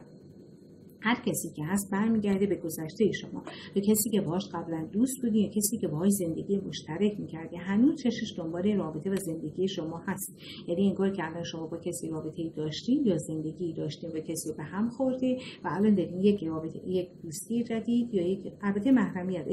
هر کسی که هست برمیگرده به گذشته شما، به کسی که باهاش قبلا دوست بودی یا کسی که باهاش زندگی مشترک میکردی، هنوز چشش دنبال رابطه و زندگی شما هست. یعنی انگار که الان شما با کسی رابطه‌ای داشتین یا زندگی داشتین با کسی به هم خورده و الان دارین یک دوستی جدید یا یک البته محرمیت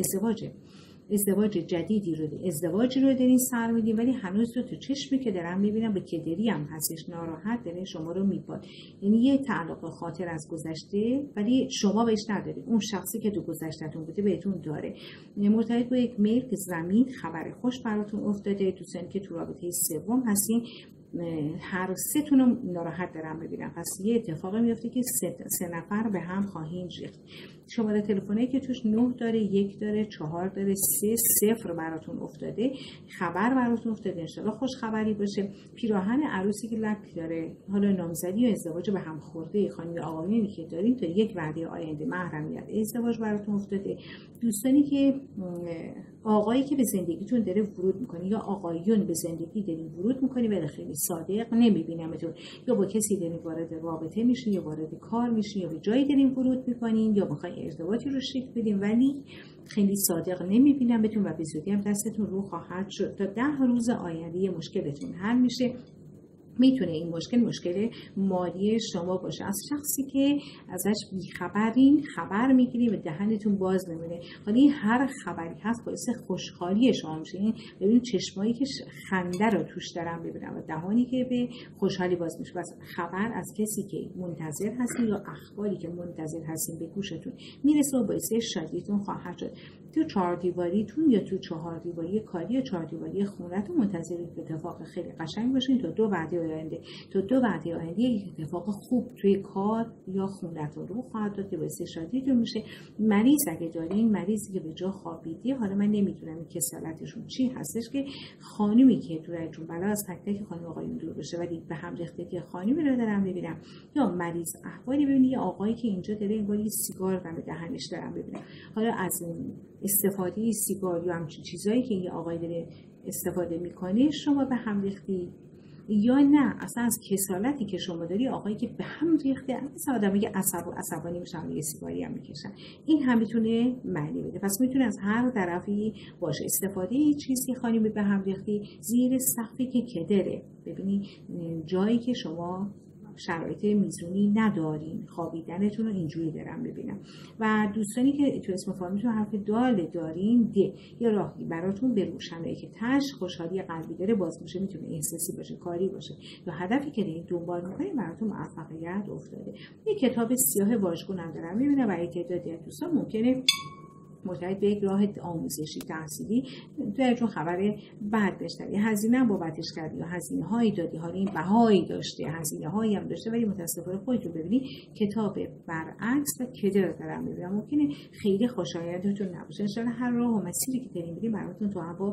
ازدواج جدیدی رو ازدواجی رو دارین سر میدین، ولی هنوز تو چشمی که دارم میبینم به کدری هم هستش، ناراحت داره شما رو میباد. یعنی یه تعلق خاطر از گذشته ولی شما بهش ندارید، اون شخصی که تو گذشتهتون بوده بهتون داره. مرتبط با یک میل که زمین خبر خوش براتون افتاده. دوستانی که تو رابطه سوم هستین هر سه تون رو ناراحت دارم ببینم، پس یه اتفاقی میفته که سه نفر به هم خواهین ریخت. شماره تلفنی که توش 9 داره 1 داره 4 داره 3 0 براتون افتاده، خبر براتون افتاده، انشالله خوش خبری باشه. پیراهن عروسی که لک داره، حالا نامزدی و ازدواج به هم خورده خانم یا آقایونی که دارین تا یک وعده آینده محرمیت ازدواج براتون افتاده. دوستانی که آقایی که به زندگیتون داره ورود میکنه یا آقایون به زندگی دارین ورود میکنی ولی خیلی صادق نمیبینمتون، یا با کسی دارین وارد رابطه میشین یا وارد کار میشین یا به جایی دارین ورود میکنین یا میخواین ارتباطی رو شکل بدین ولی خیلی صادق نمیبینمتون و به زودی هم دستتون رو خواهد شد. تا 10 روز آینده مشکلتون حل میشه. میتونه این مشکل مالی شما باشه، از شخصی که ازش بیخبرین خبر میگیری و دهنتون باز نمیره. حالا هر خبری هست باعث خوشحالی شما میشه. این ببینید چشمایی که خنده رو توش دارم ببینم و دهانی که به خوشحالی باز میشه. بس خبر از کسی که منتظر هستین یا اخباری که منتظر هستین به گوشتون میرسه و باعث شادیتون خواهد شد. تو 4 دیواریتون یا تو 4 دیواری کاری یا 4 دیواری خونتون منتظر اتفاق خیلی قشنگ باشین تا 2 وعده آینده یک اتفاق خوب توی کار یا خونتون رو خواهد داد که باعث شادیتون میشه. مریض اگه دارین، مریضی که به جا خوابیدی، حالا من نمیدونم این کسالتشون چی هستش که خانومی که دور جون بلا از تک تک خانم آقایون دور بشه ولی به هم ریخته که خانومی رو دارم ببینم، یا مریض احوالی ببینید یه آقایی که اینجا داره انگار یه سیگار دم دهنش دارم ببینم. حالا از استفاده سیگار یا همچین چیزایی که یه آقای داره استفاده میکنه شما به هم ریختی یا نه اصلا از کسالتی که شما داری آقایی که به هم ریخته، مثلا آدمی که عصبانی میشن یه سیگاری هم میکشن، این هم میتونه معنی بده. پس میتونه از هر طرفی باشه. استفاده چیزی خانمی به هم ریختی زیر سقفی که کدره، ببینی جایی که شما شرایط میزونی ندارین، خوابیدنتون رو اینجوری دارم ببینم. و دوستانی که تو اسم فامیلتون حرف دال دارین، ده یا راهی براتون به روشنایی که تش خوشحالی قلبی داره باز میشه، میتونه احساسی باشه، کاری باشه، یا هدفی که دارین دنبال میکنین براتون موفقیت افتاده. یه کتاب سیاه واژگون هم دارم میبینم. برای تعدادی از دوستان ممکنه مرتبط به یک راه آموزشی تحصیلی تو خبر بد بشنوی، هزینه هم بابتش کردی یا هزینه هایی دادی، حالا این بهایی داشته، هزینه هایی هم داشته، ولی متاسفانه خودتون ببینی کتاب برعکس و کدر دارم میبینم، ممکنه خیلی خوشایندتون نباشه. ان شاءالله هر راه و مسیری که دارین میرین براتون تو هم با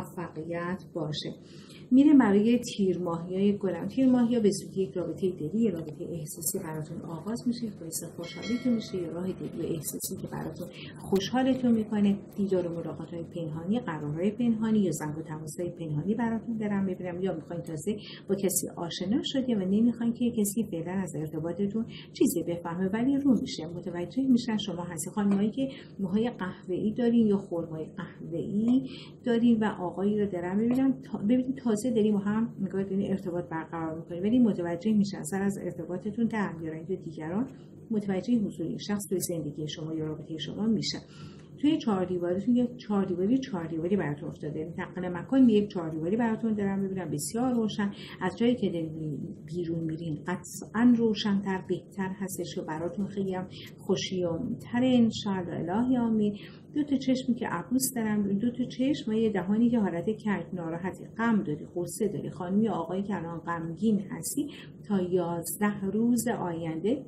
موفقیت باشه. میره برای تیر ماهیای گلم. تیر ماهیا به زودی یک رابطه دلی، یک رابطه احساسی براتون آغاز میشه، باعث خوشحالیتون میشه، یا راه دلی و احساسی که براتون خوشحالتون میکنه. دیدار و ملاقات‌های پنهانی، قرارهای پنهانی یا زنگ و تماس‌های پنهانی براتون دارم میبینم. یا میخواین تازه با کسی آشنا شدی و نمیخواین که کسی فعلا از ارتباطتون چیزی بفهمه، ولی رو میشه، متوجه میشن شما هستی. خانمایی که موهای قهوه‌ای دارین یا خرمای قهوه‌ای دارین و آقایی رو دارم میبینم، ببینید تازه داریم با هم نگاه دارین ارتباط برقرار میکنید، ولی متوجه میشن اثر از ارتباطتون در میارید و دیگران متوجه حضور این شخص توی زندگی شما یا رابطه شما میشه. توی چهار دیواریتون یا چهار دیواری براتون افتاده. نقل مکان به یک چهار دیواری براتون دارم میبینم، بسیار روشن. از جایی که بیرون میرین قطعا روشن‌تر بهتر هستش و براتون خیلی هم خوشیام‌تر انشالله. الهی آمین. دو تا چشمی که عبوس دارم، دو تا چشم و یه دهانی که حالت کج، ناراحتی، غم داری، غصه داری، خانمی یا آقایی که الان غمگین هستی، تا 11 روز آینده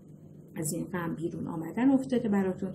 از این غم بیرون آمدن افتاده براتون.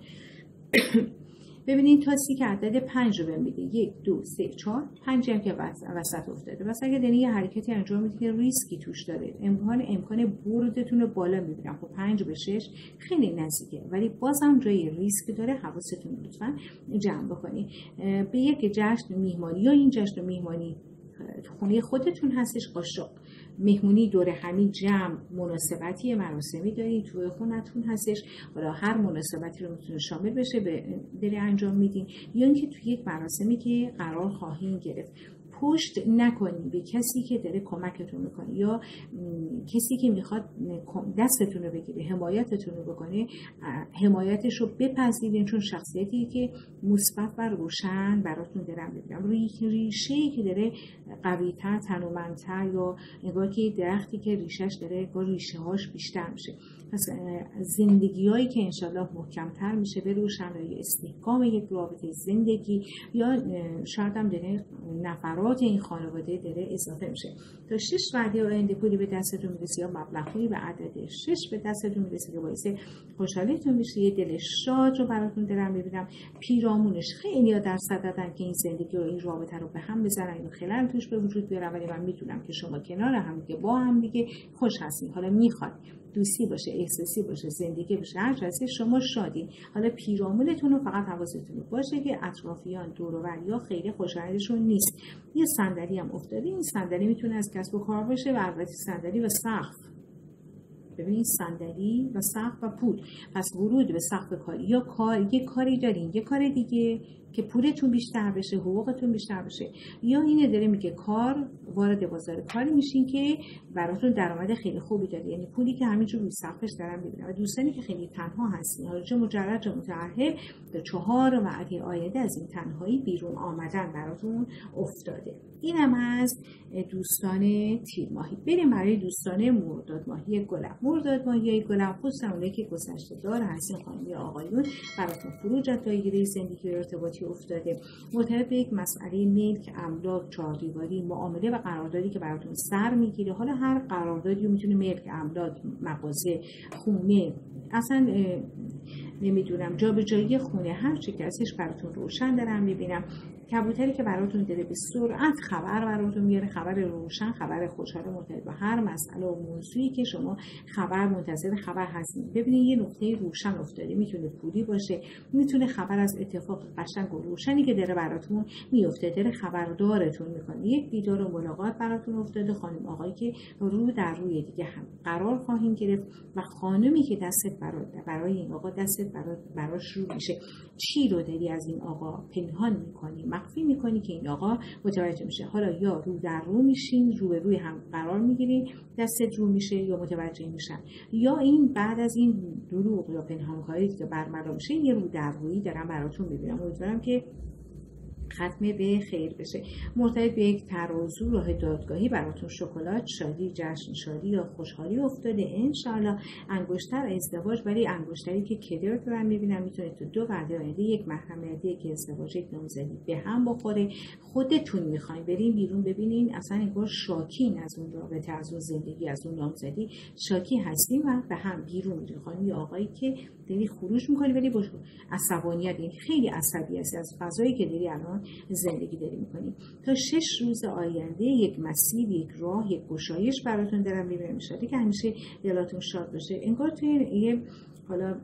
ببینید تاسی که عدد 5 رو بهم میده، 1 2 3 4 5 هم که وسط افتاده. واسه اگه دنی یه حرکتی انجام میدید که ریسکی توش داره، امکان بردتون رو بالا میبرم. خب 5 به 6 خیلی نزدیکه، ولی بازم جای ریسک داره. حواستون لطفاً جمع بکنید. به یک جشن میهمانی یا این جشن میهمانی تو خونه خودتون هستش، قاشق مهمونی دور همی جمع مناسبتی مراسمی دارید توی خونتون هستش، حالا هر مناسبتی رو میتونه شامل بشه به انجام میدین، یا اینکه توی یک مراسمی که قرار خواهید گرفت. پشت نکنید به کسی که داره کمکتون میکنه یا کسی که میخواد دستتون رو بگیره، حمایتتون رو بکنه، حمایتش رو بپذیرین، چون شخصیتی که مثبت و روشن براتون دارم ببینم. روی ریشه‌ای که داره قوی‌تر، تنومندتر، یا نگاه که درختی که ریشه‌اش داره با ریشه‌هاش بیشتر میشه. پس زندگی‌هایی که انشالله محکم‌تر میشه به روشنایی استحکام یک رابطه زندگی، یا شاید هم داره نفرات این خانواده داره اضافه میشه. تا 6 وعده آینده پولی به دستتون میرسه یا مبلغی به عدد 6 به دستتون میرسه که باعث خوشحالیتون میشه. یه دل شاد رو براتون دارم میبینم. پیرامونش خیلی در صددن که این زندگی و این رابطه رو به هم بزنن، اینو خلل توش به وجود بیارن، ولی من میدونم که شما کنار هم دیگه با هم دیگه خوش هستین. حالا میخواد دوستی باشه، احساسی باشه، زندگی باشه، هر چیزی شما شادین. حالا پیرامونتون رو فقط حواستون باشه که اطرافیان دور و بریا خیلی خوشایندشون نیست. یه صندلی هم افتاده، این صندلی میتونه از کسب و کار باشه و البته صندلی و سقف. ببینید صندلی و سقف و پول. پس ورود به سقف کاری یا یه کاری دارین، یه کار دیگه که پولتون بیشتر بشه، حقوقتون بیشتر بشه، یا اینه داره میگه کار وارد بازار کاری میشین که براتون درآمد خیلی خوبی داره، یعنی پولی که همینجور روی سقفش دارن میبینن. و دوستانی که خیلی تنها هستین، حالا چه مجرد چه متأهل، تا 4 وعده آینده از این تنهایی بیرون آمدن براتون افتاده. این هم از دوستان تیر ماهی. بریم برای دوستان مرداد ماهی گلم. مرداد ماهی گلم خصوصا اونایی که گذشته دار هستین، خانم یا آقایون، براتون خروج از دایره زندگی و ارتباطی افتاده. مرتبط به یک مسئله ملک، املاک، چهاردیواری، معامله و قراردادی که براتون سر میگیره. حالا هر قراردادی میتونه ملک، املاک، مغازه، خونه، اصلا نمیدونم جابجایی خونه، هر چی که ازش براتون روشن دارم میبینم. کبوتری که براتون داره به سرعت خبر براتون میاره، خبر روشن، خبر خوشحال مرتبط با هر مسئله و موضوعی که شما منتظر خبر هستید. ببینید یه نقطه روشن افتاده، میتونه پولی باشه، میتونه خبر از اتفاق قشنگ و روشنی که داره براتون میفته، داره خبردارتون میکنه. یک دیدار و ملاقات براتون افتاده، خانم آقایی که رو در روی دیگه هم قرار خواهیم گرفت و خانمی که دستت برای این آقا دستت براش رو میشه. چی رو داری از این آقا پنهان میکنی، مخفی میکنی که این آقا متوجه میشه؟ حالا یا رو در رو میشین، رو به روی هم قرار میگیرین، دستت رو میشه یا متوجه میشن، یا این بعد از این دروغ یا پنهانکاری که برملا میشه یه رو در رویی دارم براتون میبینم. امیدوارم که ختمه به خیر بشه. مرتبط به یک ترازو راه دادگاهی براتون شکلات، شادی، جشن، شادی یا خوشحالی افتاده انشالله. انگشتر ازدواج، ولی انگشتری که کدر دارم میبینم میتونه تو 2 وعده آینده، یک محرمیت، یک ازدواج، یک نامزدی به هم بخوره. خودتون میخواین برین بیرون ببینین اصلا انگار شاکین از اون رابطه، از اون زندگی، از اون نامزدی شاکی هستیم و به هم بیرون میرین. خانم یا آقایی که داری خروج میکنی ولی با عصبانیت، این خیلی عصبی هستی از فضایی که داری الان زندگی داری میکنی. تا 6 روز آینده یک مسیر، یک راه، یک گشایش براتون دارم میبینم. شده که همیشه دلاتون شاد باشه. انگار توی یه حالا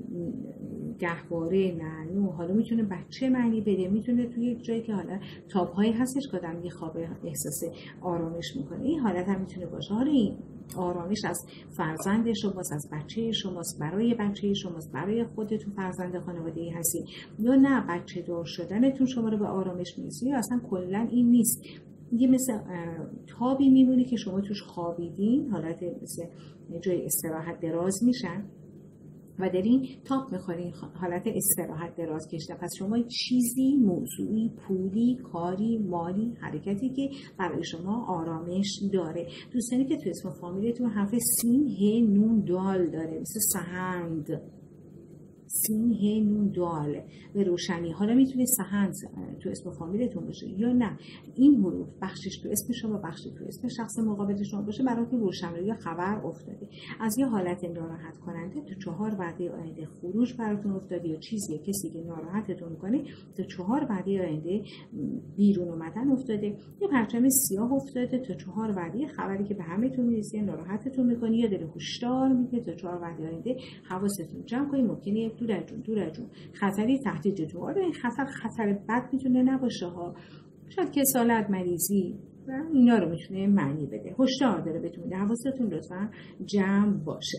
گهواره نانو، حالا میتونه بچه معنی بده، میتونه توی یک جایی که حالا تابهایی هستش که آدم میخوابه احساس آرامش میکنه، این حالت هم میتونه باشه. حالا این آرامش از فرزند شماست، از بچه شماست، برای بچه شماست، برای خودتون فرزند خانواده‌ای هستی، یا نه بچه دار شدنتون شما رو به آرامش میرسونه، یا اصلا کلا این نیست. یه مثل تابی میمونه که شما توش خوابیدین، حالت مثل جای استراحت دراز میشن و دارین تاپ میخورین، حالت استراحت دراز کشیدن. پس شما چیزی، موضوعی، پولی، کاری، مالی، حرکتی که برای شما آرامش داره. دوستانی که تو اسم فامیلتون حرف سین، ه، نون، دال داره، مثل سهند، سین، ه، نون، دال به روشنی. حالا میتونه سهند تو اسم فامیلتون باشه یا نه این حروف بخشش تو اسم شما، بخشش تو اسم شخص مقابل شما باشه، براتون روشنی یا خبر افتاده از یه حالت ناراحت کننده تو 4 وعده آینده خروج براتون افتاده، یا چیزی کسی که ناراحتتون میکنه تو 4 وعده آینده بیرون اومدن افتاده، یا پرچم سیاه افتاده تو 4 وعده خبری که به همتون میرسه ناراحتتون میکنه، یا داره هشدار میده تو 4 وعده آینده حواستون جمع کنید، ممکنه دور از جون خطری تهدیدتون. آره این خطر بد میتونه نباشه ها، شاید کسالت، مریضی و اینا رو میتونه معنی بده. هشدار داره بهتون میده، حواستون لطفا جمع باشه.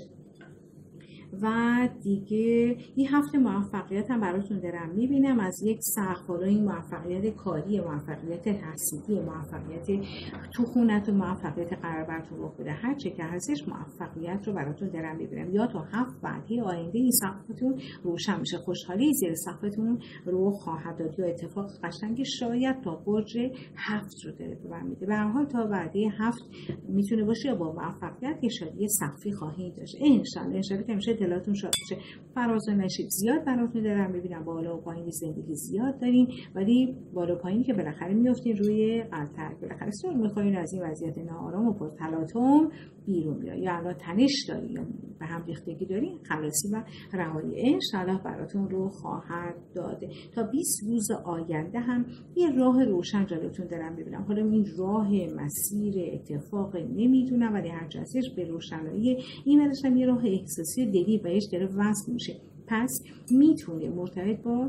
و دیگه این هفته موفقیت هم براتون دارم میبینم، از یک سقف، حالا این موفقیت کاری، موفقیت تحصیلی، موفقیت تو خونت و موفقیت قرار براتون رخ بده، هر چه که هستش موفقیت رو براتون دارم میبینم. یا تا 7 وعده آینده این سقفتون روشن میشه، خوشحالی زیر سقفتون رو خواهد داد، یا اتفاق قشنگ شاید تا برج 7 رو داره برمیده. به هر حال تا وعده 7 میتونه باشه، یا با موفقیت که شادی سقفی خواهید داشت انشالله که میشه دلاتون شاد بشه. فراز و نشیب زیاد براتون دارم میبینم، بالا و پایین زندگی زیاد دارین، ولی بالا و پایینی که بالاخره میافتین روی قلتک، بالاخره سر میخورین از این وضعیت ناآرام و پرتلاطم بیرون بیاین، یا الان تنش دارین یا به هم ریختگی دارین، خلاصی و رهایی انشالله براتون رو خواهد داده. تا 20 روز آینده هم یه راه روشن جلوتون دارم میبینم. حالا این راه مسیر اتفاق نمیدونم، ولی هر جا هستش به روشنایی این ورشم یه راه احساسی دلی بهش داره وصل میشه. پس میتونه مرتبط با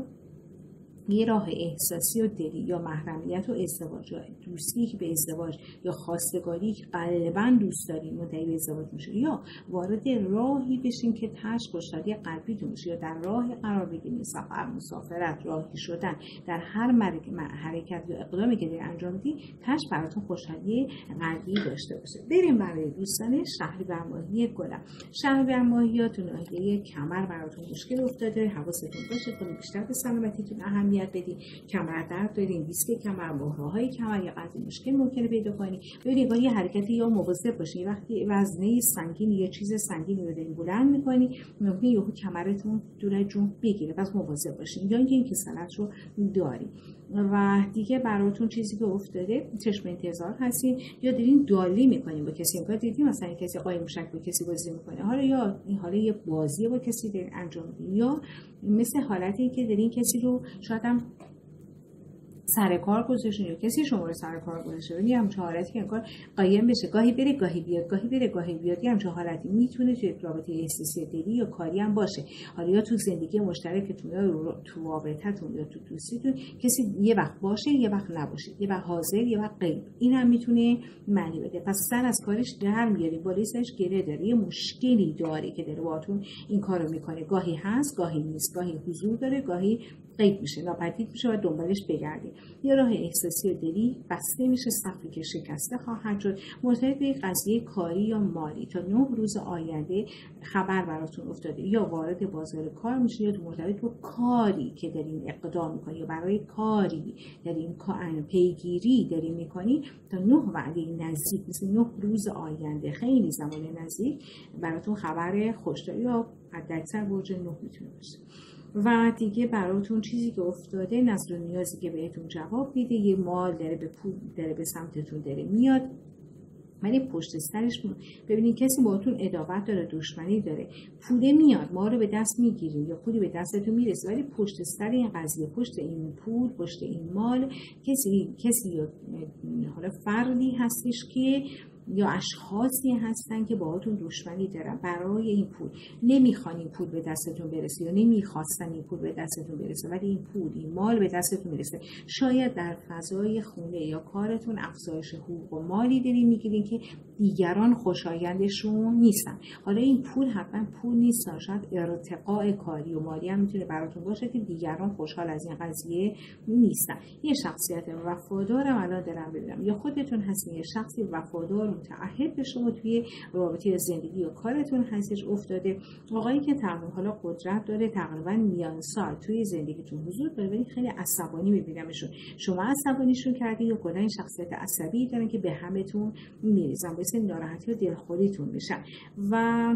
یه راه احساسی و دلی یا محرمیت و ازدواج یا دوستی که به ازدواج یا خواستگاری که غالبا دوست دارین منتهی به ازدواج میشه، یا وارد راهی بشین که تاش خوشحالی قلبیتون میشه، یا در راه قرار بگیرین، سفر، مسافرت، راهی شدن، در هر حرکت یا اقدامی که دارین انجام میدین تاش براتون خوشحالی قلبی داشته باشه. بریم برای دوستان شهریور ماهی گلم. شهریور ماهیاتون ناحیه کمر براتون مشکل افتاده، حواستون باشه خیلی بیشتر به سلامتیتون اهمیت بدید. کمر درد دارین، دیسک کمر، مهره‌های کمر یا قضیه مشکل ممکنه پیدا کنید. ببینید با یه حرکتی یا مواظب باشید، وقتی وزنه سنگین یا چیز سنگینی رو دارین بلند می‌کنید ممکنه یهو کمرتون دور از جون بگیره، پس مواظب باشید. یا اینکه این کسالت رو دارید و دیگه براتون چیزی که افتاده چشم انتظار هستین، یا دارین دالی می‌کنین با کسی، انگار دیدین مثلا کسی قایم موشک با کسی بازی می‌کنه، حالا یا این حالا یه بازی با کسی دارین انجام میدین، یا مثل حالتی که دارین کسی رو شاید هم سر کار گذاشتین یا کسی شما رو سر کار گذاشته، ولی همچون حالتی که انگار قایم بشه، گاهی بره گاهی بیاد، گاهی بره گاهی بیاد، همچون حالتی میتونه توی رابطه احساسی دلی یا کاری هم باشه. حالا یا تو زندگی مشترکتون یا تو رابطه‌تون یا تو دوستیتون کسی یه وقت باشه یه وقت نباشه، یه وقت حاضر یه وقت غیب، این هم میتونه معنی بده. پس سر از کارش در میاری، بالای سرش گره داره، یه مشکلی داره که داره باهاتون این کارو میکنه، گاهی هست گاهی نیست، گاهی حضور داره گاهی غیب میشه، ناپدید میشه و دنبالش بگردید. یه راه احساسی و دلی بسته میشه، صفی که شکسته خواهد شد مرتبط به قضیه کاری یا مالی. تا 9 روز آینده خبر براتون افتاده، یا وارد بازار کار میشه یا مرتبط با کاری که دارین اقدام میکنید یا برای کاری دارین پیگیری دارین میکنید. تا 9 وعده نزدیک، مثل 9 روز آینده، خیلی زمان نزدیک براتون خبر خوشداری یا حداکثر برج 9 میتونه باشه. و دیگه براتون چیزی که افتاده، نظر و نیازی که بهتون جواب میده، یه مال داره به پول داره به سمتتون داره میاد، ولی پشت سرش ببینید کسی باهاتون عداوت داره، دشمنی داره، پول میاد ما رو به دست میگیره یا پولی به دستتون میرسه، ولی پشت سر این قضیه، پشت این پول، پشت این مال کسی یا حالا فردی هستش که یا اشخاصی هستن که باهاتون دشمنی دارن برای این پول، نمیخوان این پول به دستتون برسه یا نمیخواستن این پول به دستتون برسه، ولی این پول، این مال به دستتون برسه. شاید در فضای خونه یا کارتون افزایش حقوق و مالی دارین میگیرین که دیگران خوشایندشون نیستن. حالا این پول حتما پول نیست، شاید ارتقاء کاری و مالی هم میتونه براتون باشه که دیگران خوشحال از این قضیه نیستن. یه شخصیت وفادارم الان دارم ببینم، یا خودتون هستین یه شخصی وفادار متعهد به شما توی رابطه زندگی و کارتون هستش افتاده. آقایی که تقریبا حالا قدرت داره، تقریبا میان سال توی زندگیتون حضور داره، ولی خیلی عصبانی میبینمشون. شما عصبانیشون کردین یا کلا این شخصیت عصبی دارن که به همتون میریزن، باعث ناراحتی و دلخوریتون میشن. و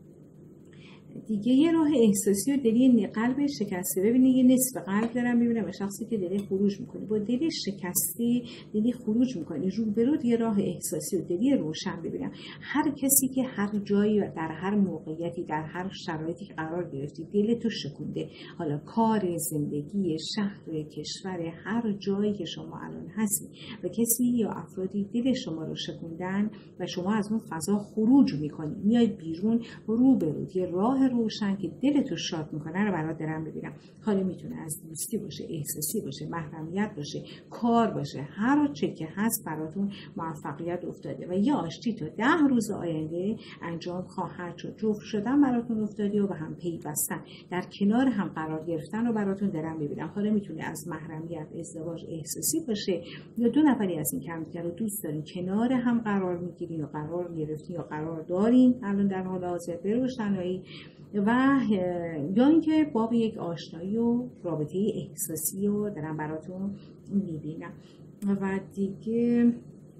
دیگه یه راه احساسی و دلی قلب شکسته. ببینید یه نصف قلب دارم میبینم شخصی که دلی خروج میکنه، با دلی شکسته دلی خروج میکنه، روبرو یه راه احساسی و دلی روشن ببینم. هر کسی که هر جایی و در هر موقعیتی در هر شرایطی که قرار گرفتی دلتو شکونده، حالا کار، زندگی، شهر، کشور، هر جایی که شما الان هستی و کسی یا افرادی دل شما رو شکوندن و شما از اون فضا خروج میکنی، میای بیرون، روبرو یه راه روشن که دلتو شاد میکنه رو برات دارم ببینم. حالا میتونه از دوستی باشه، احساسی باشه، محرمیت باشه، کار باشه، هر چه که هست براتون موفقیت افتاده و یا آشتی تا 10 روز آینده انجام خواهد شد. جفت شدن براتون افتاده و به هم پیوستن، در کنار هم قرار گرفتن رو براتون دارم ببینم. حالا میتونه از محرمیت، ازدواج احساسی باشه یا 2 نفری از این همدیگه رو دوست دارین، کنار هم قرار میگیرین یا قرار گرفتین یا قرار دارین الان در حال حاضر به روشنایی، و یا اینکه باب یک آشنایی و رابطه احساسی رو دارم براتون میبینم. و دیگه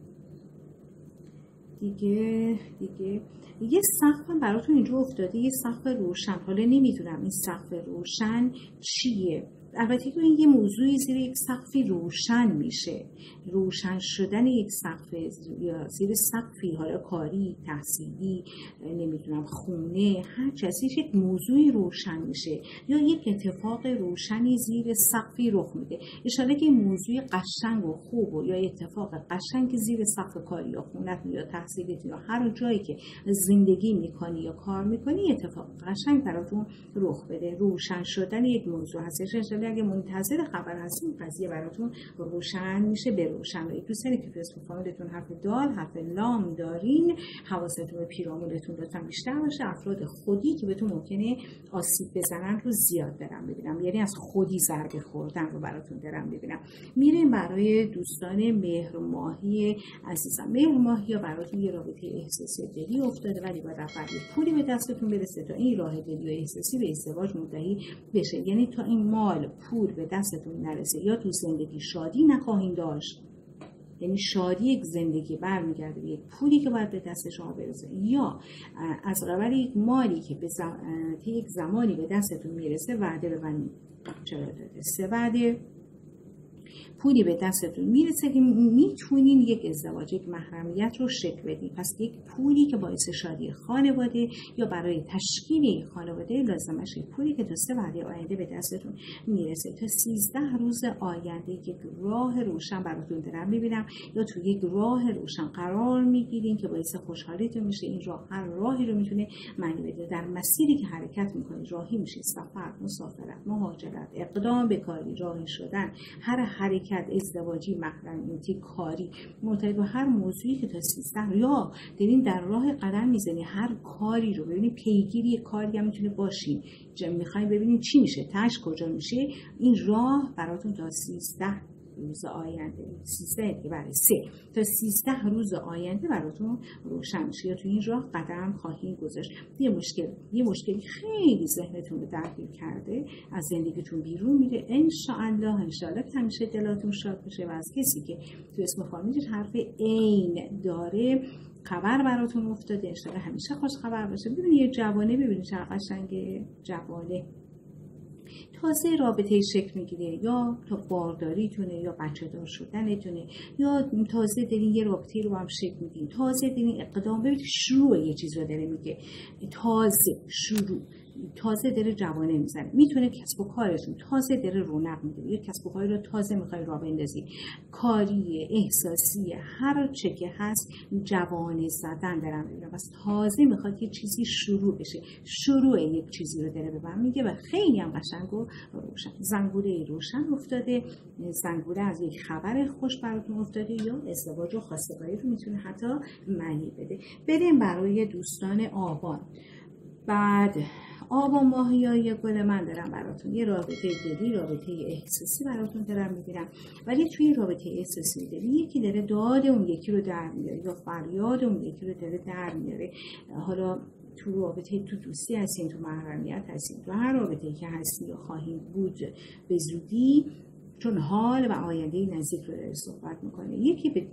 یه سقف براتون اینجا افتاده، یه سقف روشن. حالا نمیدونم این سقف روشن چیه، البته که این یه موضوعی زیر یک سقفی روشن میشه، روشن شدن یک سقف یا زیر سقفی، حالا کاری، تحصیلی، نمیدونم خونه، هر چیزیش یک موضوعی روشن میشه یا یک اتفاق روشنی زیر سقفی رخ میده. اشاره که این موضوع قشنگ و خوب و یا اتفاق قشنگ زیر سقف کاری یا خونت یا تحصیلیت یا هر جایی که زندگی میکنی یا کار میکنی اتفاق قشنگ براتون رخ بده. روشن شدن یک موضوع هستش. اگه منتظر خبر هستین قضیه براتون روشن میشه به روشن. دوستانی که تو اسم فامیلتون حرف دال، حرف لام دارین، حواستون به پیرامونتون لطفا بیشتر باشه. افراد خودی که بهتون ممکنه آسیب بزنن رو زیاد دارم ببینم، یعنی از خودی ضربه خوردن رو براتون دارم ببینم. میریم برای دوستان مهر ماهی عزیزم. مهر ماهی ها براتون یه رابطه احساسی دلی افتاده، ولی باید اول پولی به دستتون برسه تا این راه دلی و احساسی به ازدواج منتهی بشه. یعنی تا این مال پول به دستتون نرسه یا تو زندگی شادی نخواهید داشت، یعنی شادی یک زندگی برمیگرده به یک پولی که باید به دست شما برسه، یا از قبل یک مالی که به یک زمانی به دستتون میرسه وعده ببندید. چرا داده 3 وعده پولی به دستتون میرسه که میتونین یک ازدواج، یک محرمیت رو شکل بدین. پس یک پولی که باعث شادی خانواده یا برای تشکیل یک خانواده لازمش، یک پولی که تا 3 وعده آینده به دستتون میرسه. تا 13 روز آینده یک راه روشن براتون دارم میبینم، یا تو یک راه روشن قرار میگیرین که باعث خوشحالیتون میشه. این راه هر راهی رو میتونه معنی بده. در مسیری که حرکت میکنید راهی میشه، سفر، مسافرت، مهاجرت، اقدام به کاری، راهی شدن، هر حرکت ازدواجی، محرمیتی، کاری، مرتبط با هر موضوعی که تا 13 یا دارین در راه قدم میزنی، هر کاری رو ببینید، پیگیری کاری هم میتونه باشین، میخواین ببینید چی میشه، تاش کجا میشه. این راه براتون تا 13 روز آینده، 13 که برای 3 تا 13 روز آینده براتون روشن میشه، یا تو این راه قدم خواهید گذاشت. یه مشکلی خیلی ذهنتون رو درگیر کرده از زندگیتون بیرون میره، ان شاء الله که همیشه دلاتون شاد بشه. و از کسی که تو اسم فامیلش حرف عین داره خبر براتون افتاده، ان شاء الله همیشه خوش خبر باشه. ببینید یه جوانه، ببینید چقدر قشنگه، جوانه تازه رابطه شکل میگیره، یا تا بارداریتونه یا بچه دار شدنتونه، یا تازه دارین یه رابطه رو هم شکل میدین، تازه دارین اقدام، ببینید شروع یه چیز رو داره میگه، تازه شروع، تازه داره جوانه میزنه. میتونه کسب و کارتون تازه داره رونق میده، یا کسب و کاری رو تازه میخوای راه بندازی، کاری، احساسی، هر چه که هست جوانه زدن دارم میبینم. بس تازه میخواد یه چیزی شروع بشه، شروع یک چیزی رو داره به من میگه و خیلی هم قشنگ و روشن. زنگوله روشن افتاده، زنگوله از یک خبر خوش براتون افتاده، یا ازدواج و خواستگاری رو میتونه حتی معنی بده. بریم برای دوستان آبان. بعد آبان ماه یا یه گل من دارم براتون یه رابطه دلی، رابطه احساسی براتون دارم میگیرم، ولی توی رابطه احساسی دلی یکی داره داد اون یکی رو در میاره، یا فریاد اون یکی رو داره در میاره. حالا تو رابطه، تو دوستی هستین، تو محرمیت هستین، تو هر رابطه‌ای که هستین یا خواهید بود به زودی، چون حال و آینده نزدیک رو داره صحبت میکنه، یکی به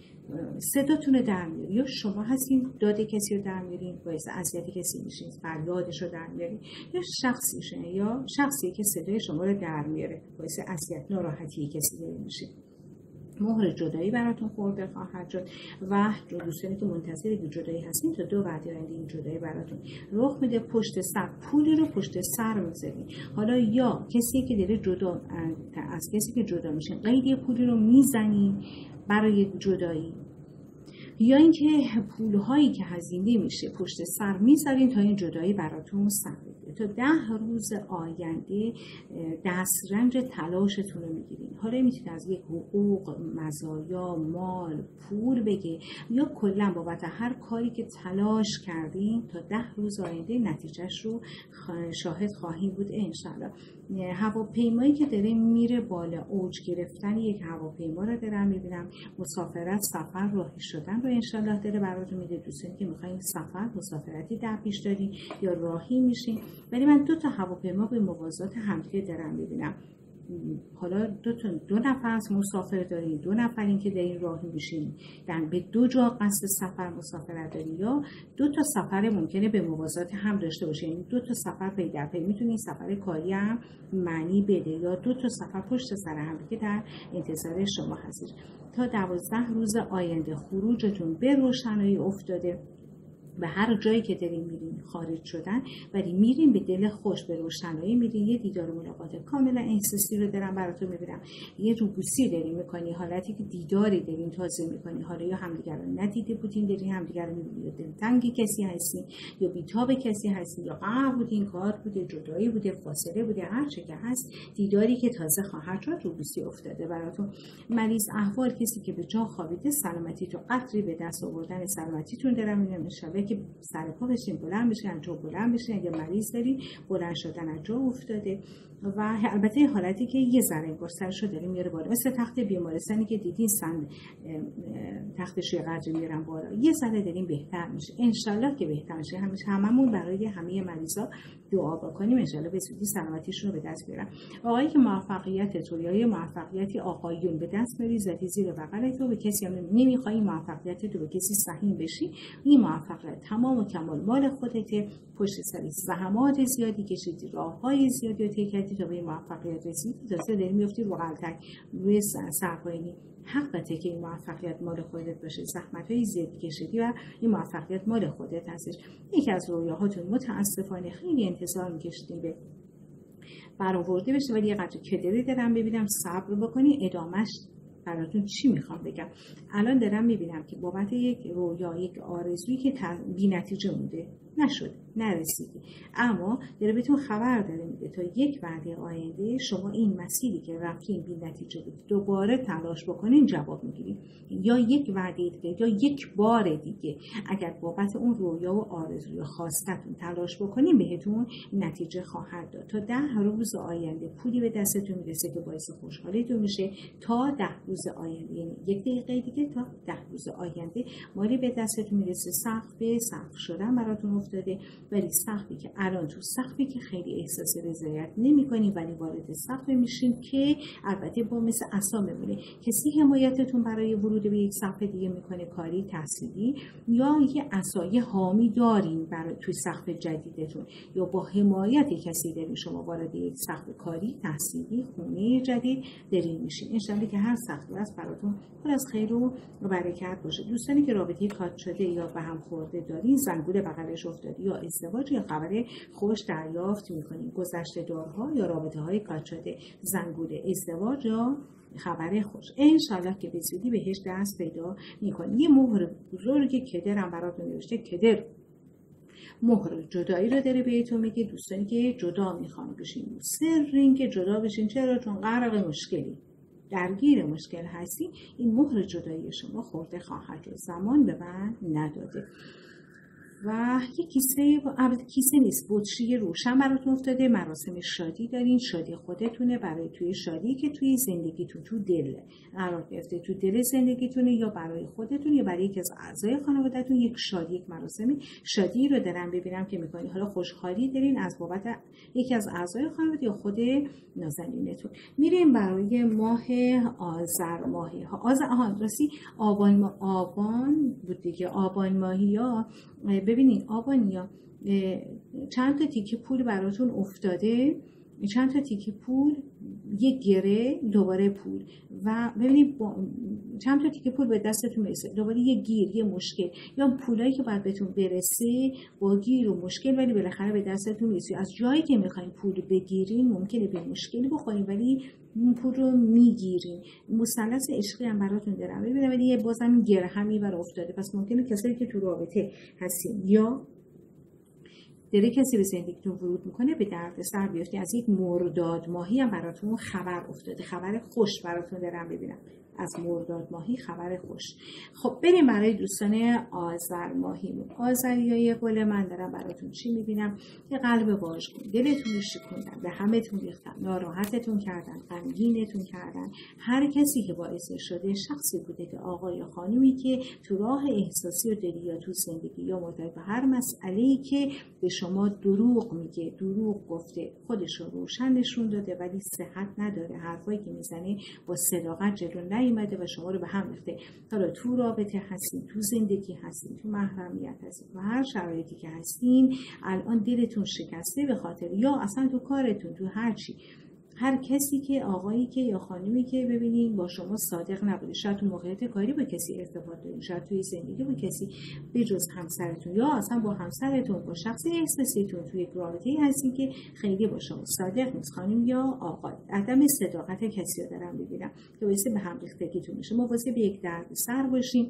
صداتون رو در میاره، یا شما هستین داد کسی رو در میارین، باعث اذیت کسی میشین، فریادش رو در میارین، یا شخصیشه، یا شخصی که صدای شما رو در میاره، باعث اذیت، ناراحتی کسی داره میشه. مهر جدایی براتون خورده خواهد شد و دوستانی که منتظر جدایی هستین تا 2 وعده آینده این جدایی براتون رخ میده. پشت سر پولی رو پشت سر میذارین. حالا یا کسی که داره جدا از کسی که جدا میشین قید پولی رو میزنین برای جدایی، یا اینکه پولهایی که هزینه میشه پشت سر میذارین تا این جدایی براتون سر بگیره. تا 10 روز آینده دسترنج تلاشتون رو میگیرین. حالا میتونید از یک حقوق، مزایا، مال، پول بگه، یا کلا بابت هر کاری که تلاش کردین تا 10 روز آینده نتیجهش رو شاهد خواهیم بود انشالله. هواپیمایی که داره میره بالا، اوج گرفتن یک هواپیما رو دارم میبینم. مسافرت، سفر، راهی شدن رو انشالله داره براتون میده. دوستانی که میخواین سفر، مسافرتی در پیش دارین یا راهی میشین، ولی من 2 تا هواپیما به موازات همدیگه دارم میبینم. حالا 2 نفر مسافر دارین، 2 نفرین که دارین راهی میشین، به 2 جا قصد سفر مسافرت دارین، یا 2 تا سفر ممکنه به موازات هم داشته باشین، یعنی 2 تا سفر پی در پی میتونین سفر کاری هم معنی بده، یا 2 تا سفر پشت سر هم که در انتظار شما هستش. تا 12 روز آینده خروجتون به روشنایی افتاده. به هر جایی که دارین میرین خارج شدن، ولی میرین به دل خوش، به روشنایی میرین. یه دیدار ملاقات کاملا احساسی رو دارم براتون میبینم. یه روبوسی دارین میکنی، حالتی که دیداری دارین تازه میکنی. حالا یا همدیگر رو ندیده بودین دارین همدیگر رو میبینید، یا دلتنگ کسی هستین، یا بیتاب کسی هستین، یا قهر بودین، کار بوده، جدایی بوده، فاصله بوده، هر چه که هست دیداری که تازه خواهد شد، روبوسی افتاده براتون. مریض احوال، کسی که به جا خوابیده، سلامتی تو قطری به دست آوردن سلامتیتون دارم میبینم. که سر پا بشین، بلند بشین، از جا بلند بشین. اگه مریض دارین بلند شدن از جا افتاده. و البته حالتی که یه ذره انگار سرشو داره میاره بالا، مثل تخت بیمارستانی که دیدین تختش قدر میارن بالا، یه ذره دارین بهتر میشه انشالله که بهتر میشه. هممون برای همه مریضا دعا بکنیم انشالله به زودی سلامتیشون رو به دست بیارن. آقایی که موفقیت یا یه موفقیتی آقایون به دست میاری، زدی زیر بغلت و به کسی هم نمیخوای موفقیت تو به کسی سهیم بشی، این موفقیت تمام و کمال مال خودته، پشت سر زحمات زیادی کشیدی، راههای زیادی رو طی کردی تا به این موفقیت رسیدی، تازه داری میفتی رو غلطک روی سرپاینی. حق بته که این موفقیت مال خودت باشه، زحمت‌های زیادی کشیدی و این موفقیت مال خودت هستش. یکی از رویاهاتون متاسفانه خیلی انتظار می‌کشیدین به برآورده بشه، ولی یه قدر کدری دارم ببینم صبر بکنی، ادامش براتون چی میخوام بگم. الان دارم میبینم که بابت یک رویا، یک آرزویی که بی نتیجه مونده، نشد، نرسیدی، اما داره بهتون خبر داره میده تا یک وعده آینده شما این مسیری که رفتین بی نتیجه بود دوباره تلاش بکنین جواب میگیرین، یا یک وعده دیگه یا یک بار دیگه اگر بابت اون رویا و آرزوی خواستتون تلاش بکنین بهتون نتیجه خواهد داد. تا 10 روز آینده پولی به دستتون میرسه که باعث خوشحالیتون میشه. تا 10 روز آینده، یعنی 1 دقیقه دیگه تا 10 روز آینده مالی به دستتون میرسه. سقف به سقف شدن براتون افتاده، ولی سقفی که الان تو سقفی که خیلی احساس رضایت نمی‌کنین ولی وارد سقف میشین که البته با مثل عصا میمونه. کسی حمایتتون برای ورود به یک سقف دیگه میکنه، کاری، تحصیلی، یا یه عصای حامی دارین برای توی سقف جدیدتون، یا با حمایت کسی دارین شما وارد یک سقف کاری، تحصیلی، خونه جدید دارین میشین. ان شاءالله که هر سقفی از براتون پر از خیر و برکت باشه. دوستانی که رابطه کات شده یا به هم خورده دارین، زنگوله بغلش افتاده، یا ازدواج یا خبر خوش دریافت میکنین، گذشته دارها یا رابطه های کات شده، زنگوله، ازدواج یا خبر خوش، انشالله که به زودی بهش دست پیدا میکنین. یه مهر بزرگی کدر هم براتون نوشته، کدر مهر جدایی رو داره بهتون میگه. دوستانی که جدا میخوان بشین، سر این که جدا بشین، چرا؟ چون غرق مشکلی، درگیر مشکل هستی، این مهر جدایی شما خورده خواهد شد، زمان به من نداده. و یک کیسه، البته کیسه نیست، بطری روشن براتون افتاده. مراسم شادی دارین، شادی خودتونه، برای توی شادی که توی زندگیتون تو دل قرار گرفته، تو دل زندگیتونه، یا برای خودتون یا برای یکی از اعضای خانوادهتون یک شادی، یک مراسم شادی رو دارم ببینم که میکنین. حالا خوشحالی دارین از بابت یکی از اعضای خانواده یا خود نازنینتون. میریم برای ماه آذر ماهی ها. راستی آبان بود دیگه، آبان ماهی ها. ببینید آبانیا چند تا تیکه پول براتون افتاده، چند تا تیکه پول، یک گره، دوباره پول، و ببینید چند تا تیکه پول به دستتون میرسه، دوباره یه گیر، یه مشکل، یا پولایی که باید بهتون برسه با گیر و مشکل ولی بالاخره به دستتون میرسه. از جایی که میخواین پول بگیرین ممکنه به مشکلی بخورین ولی این پول رو میگیرین. مثلث عشقی هم براتون دارم ببینید، ولی یه بازم گره همی بر افتاده. پس ممکنه کسایی که تو رابطه هستین یا داره کسی به زندگیتون ورود میکنه به دردسر بیفتی. از یک مرداد ماهی هم براتون خبر افتاده، خبر خوش براتون دارم ببینم، از مرداد ماهی خبر خوش. خب بریم برای دوستان آذر ماهی. آذریای قول من دارم براتون چی میبینم؟ یه قلب واژگون، دلتون رو شکوندن، به همتون ریختن، ناراحتتون کردن، غمگینتون کردن. هر کسی که باعث شده شخصی بوده که آقا یا خانومی که تو راه احساسی و دلی یا تو زندگی یا مرتبط به هر مسئله‌ای که به شما دروغ میگه، دروغ گفته، خودش رو روشن نشون داده ولی صحت نداره، حرفایی که میزنه با صداقت جلو نیومده و شما رو به هم ریخته. حالا تو رابطه هستین، تو زندگی هستین، تو محرمیت هستین، تو هر شرایطی که هستین الان دلتون شکسته به خاطر یا اصلا تو کارتون، تو هر چی، هر کسی که آقایی که یا خانومی که ببینین با شما صادق نبوده، شاید تو موقعیت کاری با کسی ارتباط دارین، شاید توی زندگی با کسی بجز همسرتون یا اصلا با همسرتون، با شخص احساسیتون توی یک رابطه‌ای هستین که خیلی با شما صادق نیست، خانم یا آقا. عدم صداقت کسی رو دارم ببینم که باعث به هم ریختگیتون میشه. مواظب به یک دردسر باشین،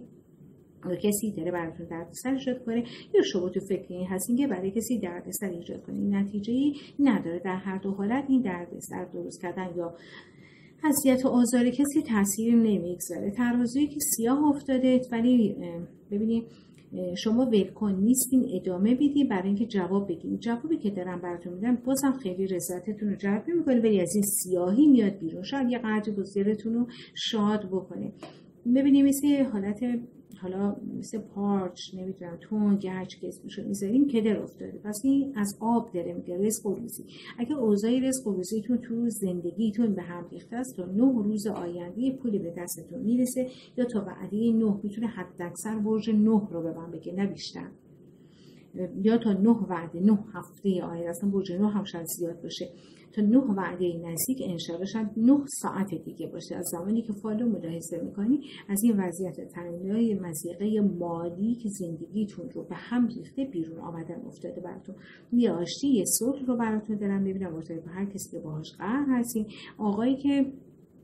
کسی داره براتون دردسر ایجاد کنه یا شما تو فکر این هستین که برای کسی دردسر ایجاد کنه، این نتیجه‌ای نداره. در هر دو حالت این دردسر درست کردن یا اذیت و آزار کسی تاثیر نمیگذاره. ترازویی که سیاه افتاده ولی ببینید شما ولکن نیستین، ادامه بدین برای اینکه جواب بگیرین. جوابی که دارم براتون میدم بازم خیلی رضایتتون رو جلب نمی‌کنه ولی از این سیاهی میاد بیرون، شاید یه قدری بزرگتون رو شاد بکنه. ببینید مثل حالت حالا مثل پارچ، نمیدونم تون، گچ که اسمشو میذاریم کدر افتاده. پس این از آب داره میگه، رزق و روزی. اگه اوضاع رزق و روزیتون تو زندگیتون به هم ریخته است تا 9 روز آینده پولی به دستتون میرسه یا تا وعده 9 میتونه حد اکثر برج 9 رو به من بگه، نه بیشتر. یا تا 9 وعده 9 هفته آینده، اصلا برج 9 هم شاید زیاد باشه، تا 9 وعده نزدیک انشالله شاید 9 ساعت دیگه باشه از زمانی که فال رو ملاحظه میکنی از این وضعیت تنگنای مضیقه مالی که زندگیتون رو به هم ریخته بیرون آمدن افتاده براتون. یه آشتی، یه صلح رو براتون دارم ببینم مرتبط به هر کسی که باهاش قرار هستین. آقایی که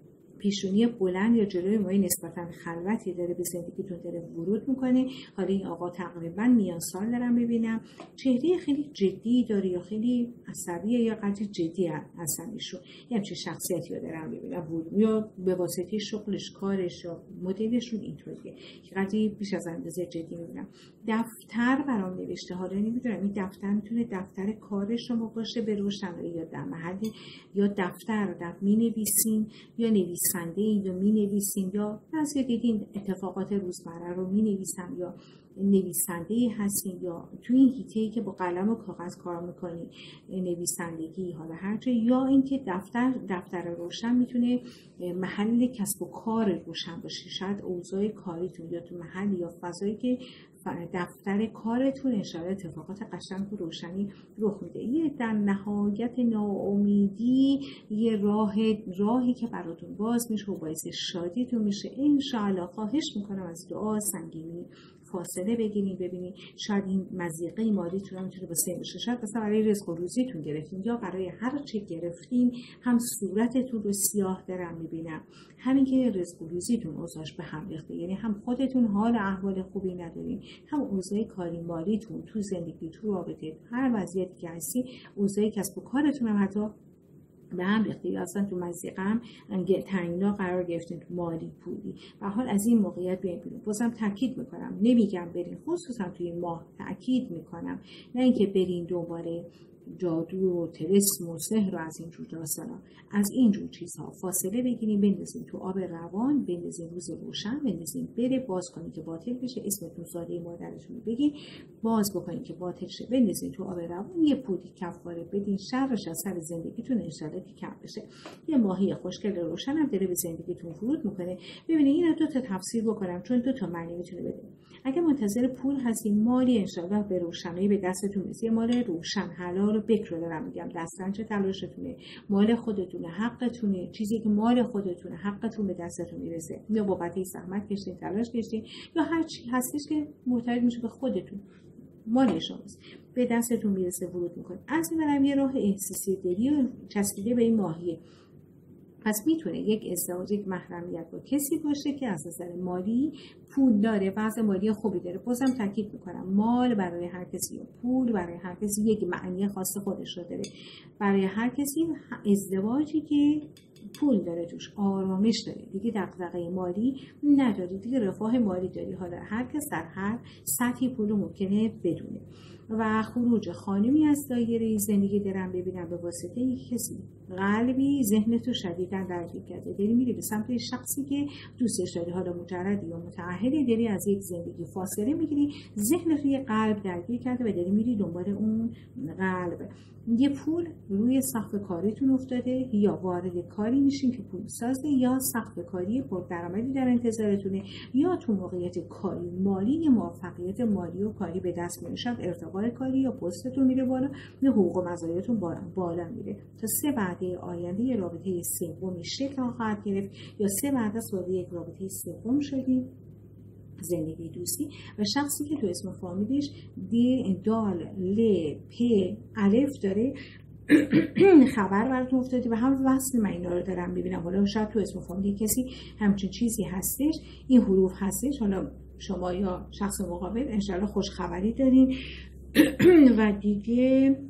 پیشونی بلند یا جلوی مایه نسبتاً خلوتی داره به زندگیتون داره ورود میکنه. حالا این آقا تقریبا میان سال دارم ببینم، چهره خیلی جدی داره یا خیلی عصبیه یا قدری جدی هستن ایشون، یعنی چه شخصیتی رو دارم ببینم یا به واسطه شغلش، کارش یا مدلشون اینطوریه که قدری بیش از اندازه جدی میبینم. دفتر برام نوشته، حالا نمیدونم این دفتر میتونه دفتر کار شما باشه به روشنایی یا در محلی یا دفتر مینویسین یا نویسنده یا مینویسین یا بعضی دیدین اتفاقات روزمره رو مینویسن یا نویسنده هستین یا توی این حیطه‌ای که با قلم و کاغذ کار میکنی نویسندگی، حالا هرچه، یا اینکه دفتر روشن میتونه محل کسب و کار روشن باشه، شاید اوضاع کاریتون یا تو محل یا فضایی که دفتر کارتون انشاءالله اتفاقات قشنگ و روشنی رخ میده. یه در نهایت ناامیدی یه راهی که براتون باز میشه و باعث شادیتون میشه انشاءالله. خواهش میکنم از دعا سنگینی فاصله بگیرین، ببینین شاید این مضیقه مالیتون هم میتونه واسه باشه، شاید مثلا برای رزق و روزیتون گرفتین یا برای هر چه گرفتین هم صورتتون رو سیاه دارم میبینم، همین که رزق و روزیتون اوضاعش به هم ریخته، یعنی هم خودتون حال احوال خوبی ندارین، هم اوضاع کاری مالیتون تو زندگی، تو رابطه، هر وضعیتی که هستی اوضاع کسب و کارتون هم حتی به هم ریخته یا اصلا تو مضیقه هم تنگنا قرار گرفتین تو مالی پولی. و حال از این موقعیت بیاین بیرون. بازم تاکید میکنم، نمیگم برین، خصوصا توی این ماه تاکید میکنم، نه اینکه برین دوباره جادو و طلسم و سحر و از این جور داستانا، از این جور چیزها فاصله بگیریم، بندازیم تو آب روان، بندازیم روز روشن، بندازیم بره، باز کنیم که باطل بشه، اسمتون ساده مادرتون رو بگین، باز بکنیم که باطل شه، بندازیم تو آب روان، یه پودی کفاره بدین، شرش از سر زندگیتون انشالله که کم بشه. یه ماهی خوشگل روشن هم داره به زندگیتون ورود میکنه. ببینید اینو دو تا تفسیر بکنم چون دو تا معنی میتونه بده. اگه منتظر پول هستین، مالی انشالله به روشنایی به دستتون میرسه، مال روشن حلال بکر رو دارم میگم، دستنچه تلاشتونه، مال خودتونه، حقتونه، چیزی که مال خودتونه، حقتون به دستتون میرسه، یا بابت زحمت کشتین، تلاش کشتین، یا هر چی هستش که مرتبط میشه به خودتون، مال شماست، به دستتون میرسه، ورود میکنه. از این برم یه راه احساسی دلی و چسبیده به این ماهیه. پس میتونه یک ازدواج، یک محرمیت با کسی باشه که از نظر مالی پول داره، وضع مالی خوبی داره. بازم تاکید میکنم، مال برای هر کسی یا پول برای هر کسی یک معنی خاص خودش رو داره. برای هر کسی ازدواجی که پول داره توش، آرامش داره، دیگه دغدغه مالی نداری، دیگه رفاه مالی داری. حالا هر کس در هر سطحی پول ممکنه بدونه. و خروج خانمی از دایره زندگی دارم ببینم به واسطه یک کسی قلبی ذهنتو شدیداً درگیر کرده، داری میری به سمت شخصی که دوستش داری، حالا مجردی یا متعهدی، داری از یک زندگی فاصله میگیری، ذهنت روی قلب درگیر کرده و داری میری دنبال اون قلب. یه پول روی سقف کاریتون افتاده، یا وارد کاری میشین که پول سازه، یا سقف کاری پردرآمدی در انتظارتونه، یا تو موقعیت کاری مالی یه موفقیت مالی و کاری به دست میاره، شاید ارتقای کاری یا پستتون میره بالا، یا حقوق و مزایاتون بالا میره. تا 3 وعده آینده یه رابطه سومی شکل خواهد گرفت، یا 3 وعده وارد یک رابطه سوم شدید، زندگی دوستی، و شخصی که تو اسم فامیلش دال ل پ الف داره خبر براتون افتاده و هم وصل من اینا رو دارم میبینم. حالا شاید تو اسم فامیل کسی همچین چیزی هستش، این حروف هستش، حالا شما یا شخص مقابل انشالله خوش خبری دارین. و دیگه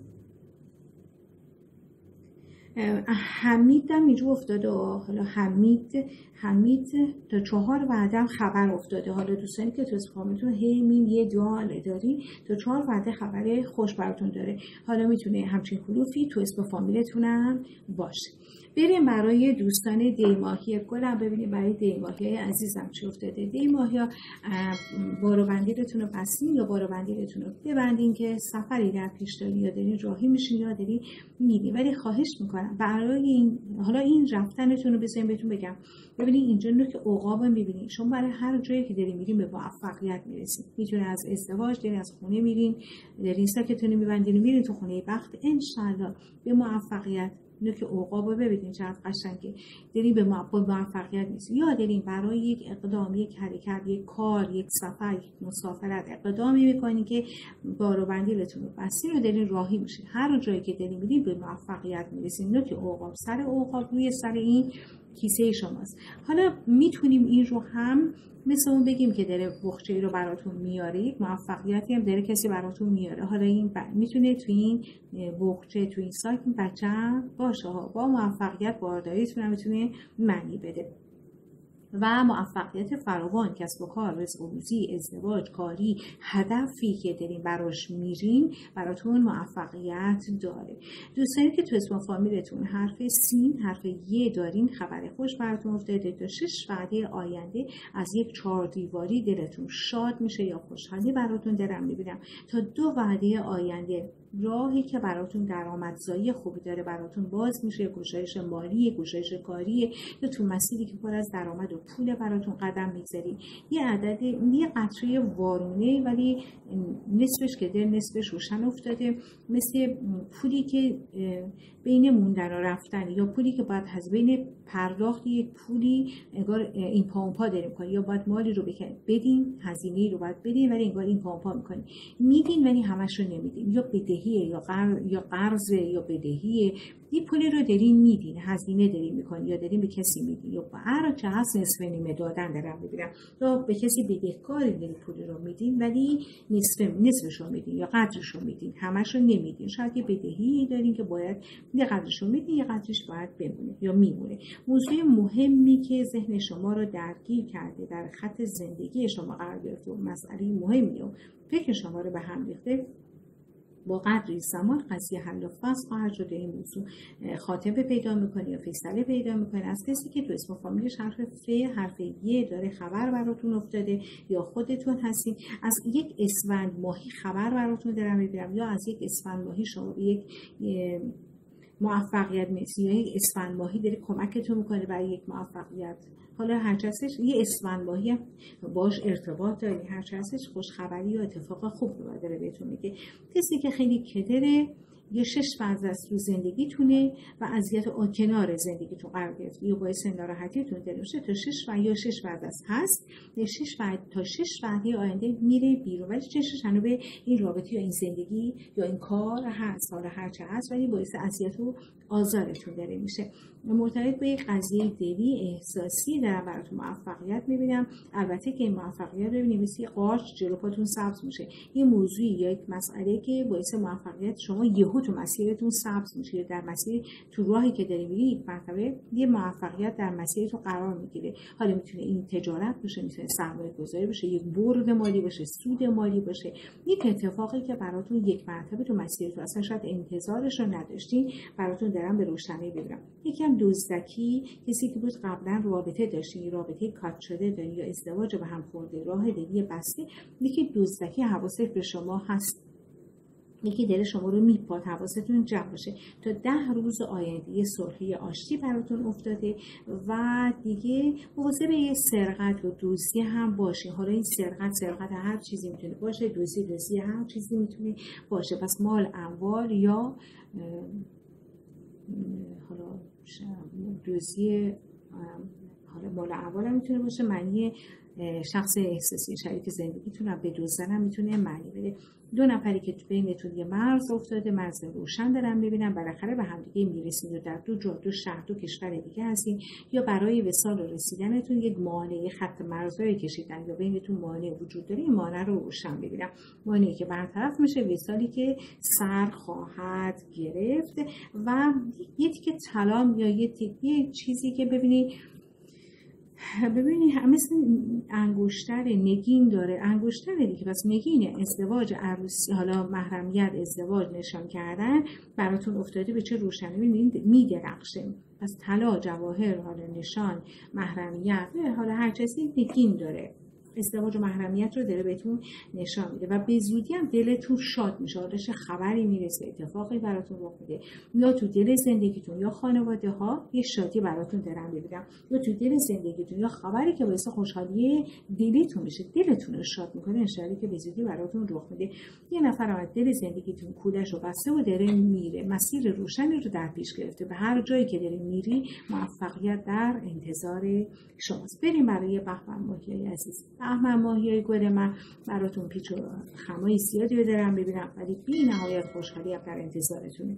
حمید هم اینجا افتاده، حالا حمید تا 4 وعده خبر افتاده. حالا دوستانی که تو اسم فامیلتون همین یه دال داری، تا 4 وعده خبر خوش براتون داره. حالا میتونه همچین حروفی تو اسم فامیلتون هم باشه. بریم برای دوستان دی‌ماهی گلم ببینیم برای دی‌ماهی عزیزم چی افتاده. دی‌ماهی بار و بندیلتون رو بستین یا بار و بندیلتون رو ببندین که سفری در پیش داری یا دارین راهی میشین یا دارین میرین. ولی خواهش میکنم برای این رفتنتون رو بذارین بهتون بگم، ببینید اینجا نوک عقاب میبینید. شما برای هر جایی که دارین میرین به موفقیت میرسید. میتونه از ازدواج، دارین از خونه میرین، دارین ساکتون میبندین میرین تو خونه بخت، انشالله به موفقیت. نوک عقاب رو ببینید چقدر قشنگه. دارین به موفقیت میرسید، یا دارین برای یک اقدام، یک حرکت، یک کار، یک سفر، یک مسافرت اقدامی میکنین که بار و بندیلتون رو بستین و دارین راهی میشین. هر جایی که دارین میرین به موفقیت میرسید. نوک عقاب، سر عقاب روی سر این کیسه شماست. حالا میتونیم این رو هم مثل اون بگیم که داره بخچه‌ای رو براتون میاره، یک موفقیتی هم داره کسی براتون میاره. حالا این میتونه تو این بخچه، تو این سایت این بچه هم باشه ها، با موفقیت بارداریتون هم میتونه معنی بده و موفقیت فراوان، کسب و کار، رزق و روزی، ازدواج، کاری، هدفی که دارین براش میرین براتون موفقیت داره. دوستانی که تو اسم فامیلتون حرف سین، حرف ی دارین، خبر خوش براتون افتاده. تا 6 وعده آینده از یک 4 دیواری دلتون شاد میشه یا خوشحالی براتون دارم میبینم. تا 2 وعده آینده راهی که براتون درآمدزایی خوبی داره براتون باز میشه، گشایش مالی، گشایش کاری، یا تو مسیری که پر از درآمد و پول براتون قدم میذاری. یه قطره وارونه ولی نصفش که در نصفش روشن افتاده، مثل پولی که بین موندن و رفتن، یا پولی که باید بین پرداخت یک پولی انگار این پا اون پا داریم کنیم، یا باید مالی رو بدین، هزینه‌ای رو باید بدین ولی انگار این پا اون پا میکنیم، میدین ولی همش رو نمیدین، یا بدهیه یا قرض یا بدهیه. این پولی رو دارین میدین، هزینه دارین میکنین یا دارین به کسی میدین، یا هر چه هست نصف نیمه دادن دارم میبینم، یا به کسی بدهکاری دارین پولی رو میدین ولی نصفش رو میدین یا قدرش رو میدین، همش رو نمیدین. شاید یه بدهی دارین که باید یه قدرش رو میدین، یه قدرش باید بمونه یا میمونه. موضوع مهمی که ذهن شما رو درگیر کرده، در خط زندگی شما قرار گرفته، مسئله مهمی و فکر شما رو به هم ریخته، با قدری زمان قضیه حل و فصل خواهد شد. این موضوع خاتمه پیدا میکنه یا فیصله پیدا میکنه. از کسی که تو اسم فامیلش حرف ف، حرف ی داره خبر براتون افتاده، یا خودتون هستین. از یک اسفند ماهی خبر براتون دارم میبینم، یا از یک اسفند ماهی شما به یک موفقیت میرسید، یا یک اسفند ماهی داره کمکتون میکنه برای یک موفقیت. حالا هرچه هستش یه اسفند ماهی هم باش ارتباط داری، هرچه هستش خوشخبری یا اتفاق خوب رو داره بهتون میگه. کسی که خیلی کدره یا 6 فاز از تو زندگیتونه و اذیت کنار زندگیتون قرار گرفته یا باعث ناراحتیتون داره میشه، تا 6 فاز هست، 6 وعده آینده میره بیرون، ولی چشش هنوز به این رابطه یا این زندگی یا این کار هست، حالا هر چه هست، ولی باعث اذیت و آزارتون داره میشه. مرتبط به قضیه دلی احساسی دارم براتون موفقیت میبینم. البته که این موفقیت رو ببینید مثل قارچ جلو پاتون سبز میشه. یه موضوعی یا یک مسئله که باعث موفقیت شما یهو تو مسیرتون سبز میشه، در مسیر تو راهی که داری میری یک مرتبه یه موفقیت در مسیرتون قرار میگیره. حالا میتونه این تجارت باشه، میتونه سرمایه گذاری باشه، یک برد مالی باشه، سود مالی باشه، یک اتفاقی که براتون یک مرتبه تو مسیرتون اصلا شاید انتظارش رو نداشتین براتون دارم به روشنی ببینم. یکم دزدکی، کسی که بود قبلا رابطه داشتین، رابطه کات شده دارین یا ازدواج به هم خورده، راه دلی بسته، یکی دزدکی حواست به شما هست، یکی دل شما رو میپاد، حواستون جمع باشه. تا 10 روز آینده یه صلحی آشتی براتون افتاده و دیگه مواظب یه سرقت و دزدی هم باشه. حالا این سرقت هر چیزی میتونه باشه، دزدی هر چیزی میتونه باشه. پس مال، اموال یا حالا دزدی، حالا مال اموال هم میتونه باشه، معنی شخص احساسی شریک زندگیتون رو به دزدن هم میتونه معنی بده. 2 نفری که بینتون یه مرز افتاده، مرز روشن دارم میبینم، بالاخره به همدیگه میرسید و در 2 جا، 2 شهر، 2 کشور دیگه هستین، یا برای وصال و رسیدنتون یک مانع، خط مرزایی کشیدن یا بینتون مانع وجود داره. این مانع رو روشن ببینم، مانعی که برطرف میشه، وصالی که سر خواهد گرفت و یه تیکه طلا یا یه چیزی که ببینید مثل انگشتر نگین داره، انگشتر دیگه، پس نگینه، ازدواج، عروسی، حالا محرمیت، ازدواج نشان کردن براتون افتاده. به چه روشنی میدرخشه. پس طلا، جواهر، حالا نشان، محرمیت، حالا هر چیزی نگین داره، ازدواج و محرمیت رو داره بهتون نشان میده و به زودی هم دلتون شاد میشه. حالا چه خبری میرسه، اتفاقی براتون رخ میده، یا تو دل زندگیتون یا خانواده ها یه شادی براتون دارن ببینم، یا تو دل زندگیتون یا خبری که باعث خوشحالی دلتون میشه، دلتون رو شاد میکنه، انشالله که به زودی براتون رخ میده. یه نفر از دل زندگیتون کولش رو بسته و داره میره، مسیر روشنی رو در پیش گرفته، به هر جایی که داری میری موفقیت در انتظار شماست. بریم برای بهمن ماهی عزیز. بهمن ماهی گل من براتون پیچ و خمای زیادی رو دارم ببینم، ولی بی نهایت خوشحالی در انتظارتونه.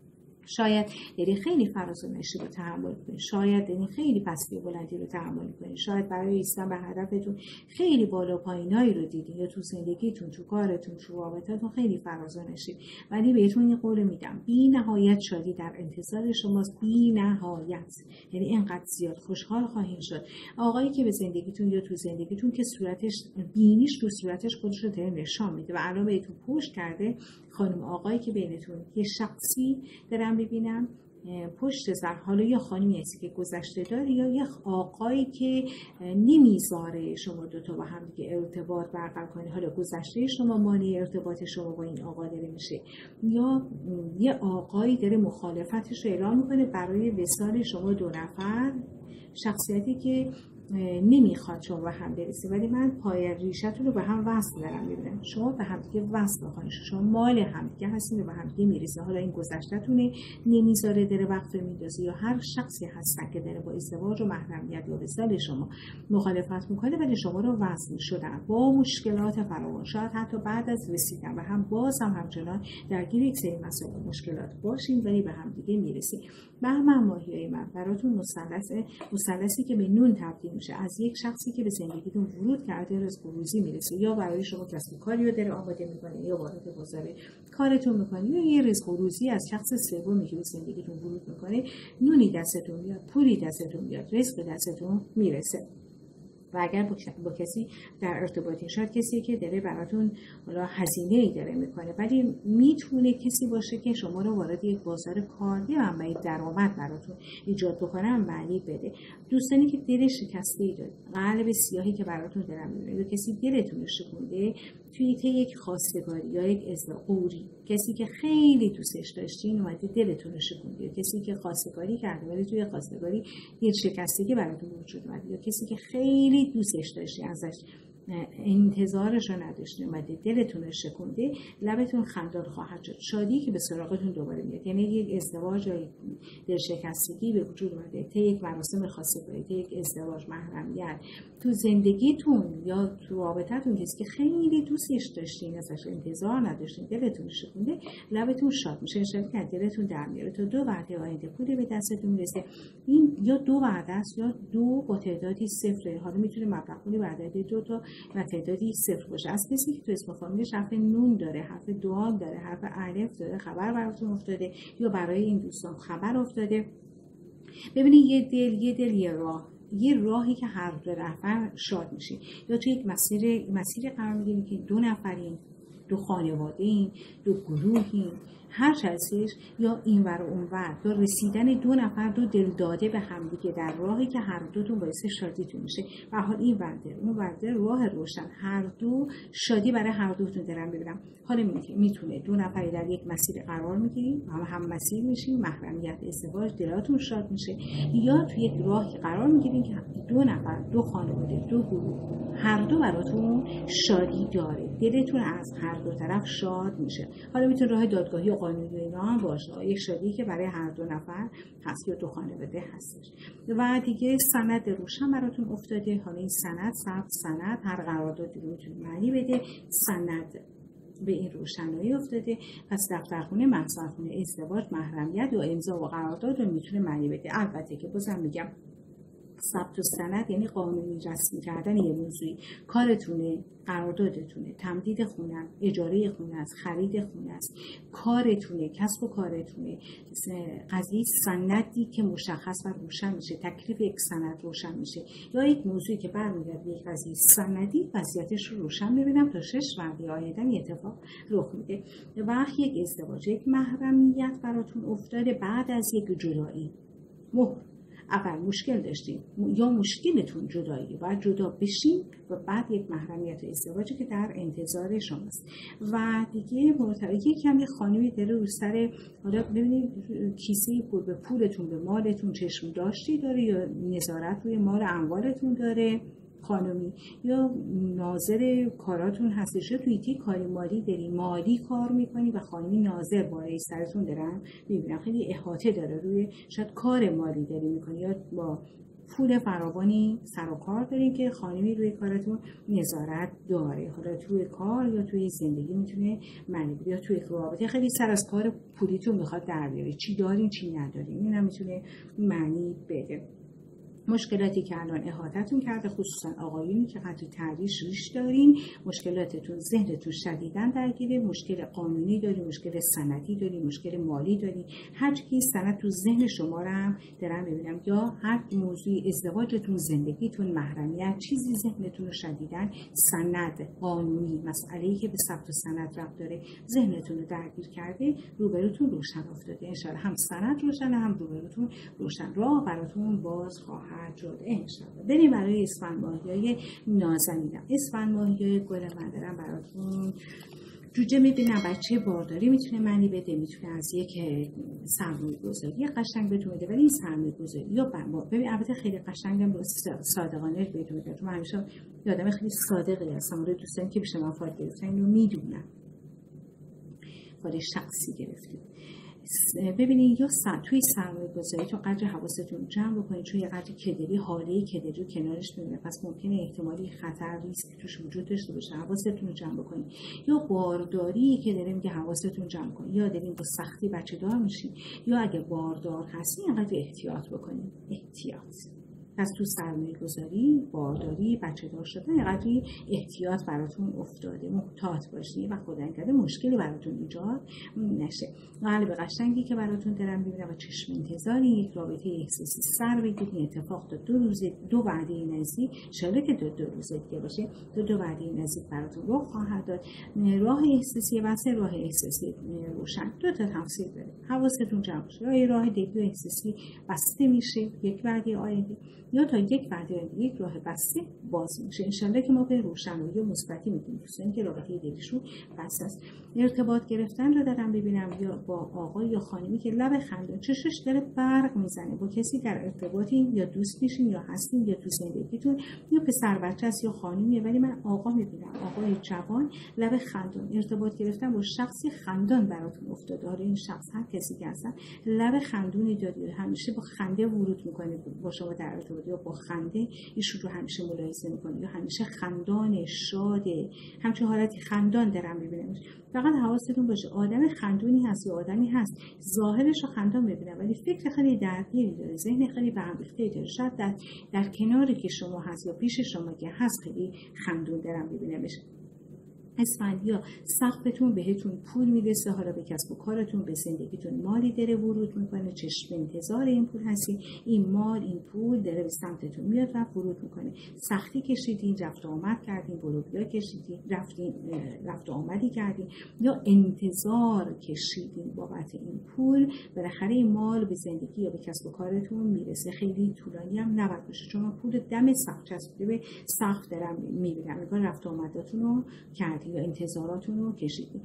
شاید داری خیلی فراز و نشیب رو تحمل کنید، شاید داری خیلی پستی و بلندی رو تحمل کنید، شاید برای رسیدن به هدفتون خیلی بالا پایینایی رو دیدین، یا تو زندگیتون، تو کارتون، تو رابطتون خیلی فراز و نشیب، ولی بهتون این قول میدم بی نهایت شادی در انتظار شماست، بی نهایت، یعنی اینقدر زیاد خوشحال خواهید شد. آقایی که به زندگیتون یا تو زندگیتون که صورتش بینیش تو صورتش خودش رو داره نشان میده و الان بهتون پشت کرده، خانم آقایی که بینتون یه شخصی دارم ببینم پشت سر، حالا یا خانمی هستی که گذشته داره یا یه آقایی که نمیذاره شما دوتا با هم دیگه ارتباط برقرار کنید، حالا گذشته شما مانع ارتباط شما با این آقا داره میشه، یا یه آقایی داره مخالفتش رو اعلام میکنه برای وصال شما دو نفر، شخصیتی که نمیخواد شما به هم برسید، ولی من پای ریشتون رو به هم وصل دارم میبینم، شما به هم دیگه وصل بخواید، شما مال هم دیگه هستین و به هم دیگه میرسه. حالا این گذشته‌تونه نمیذاره داره وقت میندازه، یا هر شخصی هستن که داره با ازدواج و محرمیت یا وصال شما مخالفت میکنه، ولی شما رو وصل شدن با مشکلات فراوان، شاید حتی بعد از رسیدن به هم باز هم همچنان درگیر یک سری مسائل و مشکلات باشین، ولی به هم دیگه میرسید. بهمن ماهیای من براتون مثلثی که به نون تبدیل میشه، از یک شخصی که به زندگیتون ورود کرده رزق و روزی میرسه، یا برای شما کسب کاری رو داره آماده میکنه یا وارد بازار کارتون میکنه، یا یه رزق و روزی از شخص سومی که به زندگیتون ورود میکنه، نونی دستتون میاد، پولی دستتون میاد، رزق دستتون میرسه. و اگر با کسی در ارتباطی، شاید کسی که داره براتون حالا هزینه‌ای داره میکنه، ولی میتونه کسی باشه که شما رو وارد یک بازار کاری و منبع درآمد براتون ایجاد بکنه، معنی بده. دوستانی که دل شکسته‌ای دارید، قلب سیاهی که براتون دارن میبینه، یا کسی دلتون رو شکونده توی یک خواستگاری یا یک ازدواج، کسی که خیلی دوستش داشتین اومده دلتون رو شکونده، یا کسی که خواستگاری کرده ولی توی خواستگاری دل شکستگی براتون وجود اومده، یا کسی که خیلی دوستش داشتین ازش انتظارش رو نداشتین اومده دلتون رو شکونده، لبتون خندان خواهد شد. شادی که به سراغتون دوباره میاد، یعنی یک ازدواج یا دل شکستگی به وجود اومده، تا یک مراسم خواستگاری، تا یک ازدواج، محرمیت تو زندگیتون یا تو رابطتون، کسی که خیلی دوستش داشتین ازش انتظار نداشتین دلتون رو شکونده، لبتون شاد میشه، شادی که دلتون در میاره. تا 2 وعده آینده پولی به دستتون میرسه، این یا 2 وعده است یا 2 با تعدادی صفره، حالا میتونه مبلغ پولی وعده 2 تا و تعدادی صفر باشه. از کسی که تو اسم فامیلش حرف نون داره، حرف دوام داره، حرف الف داره، خبر براتون افتاده، یا برای این دوستان خبر افتاده. ببینید یه دل یه راهی که هر دو نفر شاد میشه، یا تو یک مسیر قرار میگیرید که 2 نفرین، 2 خانواده‌این، 2 گروهین، هر چیزش، یا این ور و اون ور، یا رسیدن 2 نفر 2 دل داده به هم دیگه در راهی که هر دوتون باعث شادیتون میشه. به حال این ورده اون ورده راه روشن، هر دو شادی برای هر دوتون دارن ببینم. حالا میتونه 2 نفری در یک مسیر قرار میگیریم، هم مسیر میشیم، محرمیت، ازدواج، دلاتون شاد میشه، یا توی یک راهی قرار میگیریم که 2 نفر، 2 خانواده، 2 گروه، هر دو براتون شادی داره، دلتون از هر دو طرف شاد میشه. حالا میتونه راه دادگاهی و قانونی اینا هم باشه، یک شادی که برای هر 2 نفر هست یا 2 خانواده هستش. و دیگه سند روشن براتون افتاده. حالا این سند هر قراردادی رو میتونه معنی بده، سند به این روشنایی افتاده، پس دفترخونه، محضرخونه، ازدواج، محرمیت یا امضا و قرارداد رو میتونه معنی بده. البته که بازم میگم ثبت و سند یعنی قانونی رسمی کردن یه موضوعی، کارتونه، قراردادتونه، تمدید خونه، اجاره خونه است، خرید خونه است، کارتونه، کسب و کارتونه، قضیه سندی که مشخص و روشن میشه، تکلیف یک سند روشن میشه، یا یک موضوعی که برمیگرده به یک قضیه سندی، وضعیتش رو روشن میبینم تا 6 وعده آینده اتفاق رخ میده. و یک ازدواج، یک محرمیت براتون افتاده بعد از یک جدایی. اول مشکل داشتیم یا مشکلتون جدایی، باید جدا بشین و بعد یک محرمیت و ازدواجی که در انتظار شماست. و دیگه یکم یه خانمی داره رو سر، حالا ببینید کیسه پول به پولتون، به مالتون چشم داشتی داره یا نظارت روی مال اموالتون داره خانمی، یا ناظر کاراتون هستش، یا توی کاری مالی داری مالی کار میکنی و خانمی ناظر بالای سرتون دارن میبینم خیلی احاطه داره روی شاید کار مالی داری میکنی یا با پول فراوانی سر و کار دارین که خانمی روی کارتون نظارت داره، حالا توی کار یا توی زندگی میتونه معنی یا توی رابطه خیلی سر از کار پولیتون میخواد در بیاره، چی دارین چی ندارین، اینم میتونه معنی بده. مشکلاتی که الان احاطتون کرده، خصوصا آقایونی که خط تعریش ریش دارین، مشکلاتتون ذهنتون شدیداً درگیره، مشکل قانونی داری، مشکل سندی داری، مشکل مالی داری، هر چیزی سند تو ذهن شما رو هم دارم ببینم، یا هر موضوعی ازدواجتون، زندگیتون، محرمیت، چیزی ذهنتون رو شدیداً سند قانونی، مسئله‌ای که به ثبت و سند ربط داره ذهنتون رو درگیر کرده، روبروتون روشن افتاده. ان شاءالله هم سند روشن هم روبروتون روشن، راه براتون باز خواهد شد ان شاءالله. بریم برای اسفند ماهیای نازنینم. اسفند ماهیای گل من دارم براتون جوجه میبینم بچه بارداری میتونه معنی بده، میتونه از یک سرمایه گذاری قشنگ بهتون بده، ولی این سرمایه گذاری یا ببین البته خیلی قشنگم صادقانه بهتون بده، چون من همیشه یادم خیلی صادقی هستم، دوستان که پیش من فایده گرفتن اینو میدونم، فایده شخصی گرفتیم. ببینید یا توی سرمایه گذاری تو قدر حواستون جمع بکنید، چون یه قدر کدری حاله کدری رو کنارش میمونه، پس ممکنه احتمالی خطر ریسک توش وجود داشته باشه، حواستون رو جمع بکنید. یا بارداری که داره میگه حواستون جمع کنید، یا دارین با سختی بچه دار میشین، یا اگه باردار هستین اینقدر احتیاط بکنید، احتیاط. پس تو سرمایه گذاری، بارداری، بچه دار شدن اینقدری احتیاط براتون افتاده، محتاط باشید و خدا نکرده مشکلی براتون ایجاد نشه. قلب قشنگی که براتون دارم میبینم و چشم انتظاری یک رابطه احساسی سر بگیرید. این اتفاق تا 2 روز 2 وعده نزدیک شاید که 2 روز دیگه باشه، 2 وعده نزدیک براتون رخ خواهد داد. راه احساسی واسه راه احساسی روشن 2 تا تفسیر داره، حواستون جمع باشه. یا راه دلی احساسی بسته میشه یک وعده آینده، یا تا یک وعده یک راه بسته باز میشه. انشالله که ما به روشنایی مثبتی میدیم دوستانی که رابطه دلشون بسته است. ارتباط گرفتن رو دارم ببینم، یا با آقای یا خانمی که لب خندون چشش داره برق میزنه، با کسی در ارتباطین یا دوست میشین یا هستین یا تو زندگیتون، یا پسر بچه است یا خانمیه، ولی من آقا میبینم، آقای جوان لب خندون، ارتباط گرفتن با شخصی خندان براتون افتاده. حالا این شخص هر کسی که هستن لب خندونی داره، همیشه با خنده ورود میکنه با شما در ارتباط، یا با خنده ایشون رو همیشه ملاحظه میکنه، یا همیشه خندان شاده، همچون حالتی خندان دارم میبینم. فقط حواستون باشه آدم خندونی هست یا آدمی هست ظاهرش رو خندان ببینم ولی فکر خیلی درگیری داره، ذهن خیلی به هم ریخته داره، شاید در کناری که شما هست یا پیش شما که هست خیلی خندون دارم ببینمش. اسفندیا سقفتون بهتون پول میرسه، حالا به کسب و کارتون، به زندگیتون مالی داره ورود میکنه، چشم انتظار این پول هستی، این مال این پول داره به سمتتون میاد و ورود میکنه. سختی کشیدین، رفت و آمد کردین، بلوبیا کشیدین، رفت و آمدی کردین، یا انتظار کشیدین بابت این پول، بالاخره این مال به زندگی یا به کسب و کارتون میرسه. خیلی طولانی هم نباید باشه چون من پول دم سقف چسبیده به سقف دارم میبینم، میگن رفت و آمداتون رو کردین یا انتظاراتون رو کشیدین،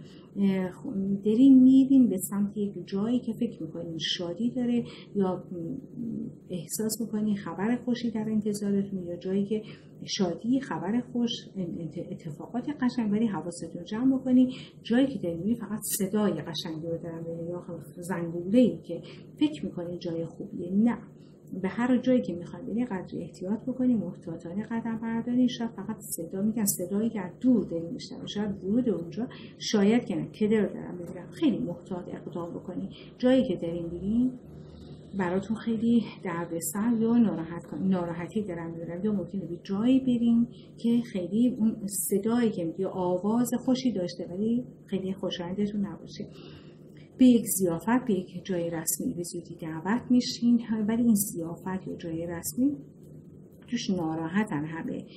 دارین میرین به سمت یک جایی که فکر میکنین شادی داره یا احساس میکنین خبر خوشی در انتظارتون، یا جایی که شادی، خبر خوش، اتفاقات قشنگ، ولی حواستون جمع بکنین جایی که دارین میرین فقط صدای قشنگی رو دارن میبینین یا زنگوله‌ای که فکر میکنین جای خوبیه. نه، به هر جایی که میخواین برین قدر احتیاط بکنین، محتاطانه قدم بردارین. شاید فقط صدا میگن صدایی که دور دارین میشنوین، شاید ورود اونجا شاید که نه کدر دارن میبینن، خیلی محتاط اقدام بکنین. جایی که دارین برین براتون خیلی دردسر یا ناراحتی دارن میبینن، یا ممکنه به جایی برین که خیلی اون صدایی که میگه آواز خوشی داشته ولی خیلی خوشایندتون نباشه. به یک ضیافت، به یک جای رسمی به زودی دعوت میشین، ولی این ضیافت یا جای رسمی توش ناراحتن همه.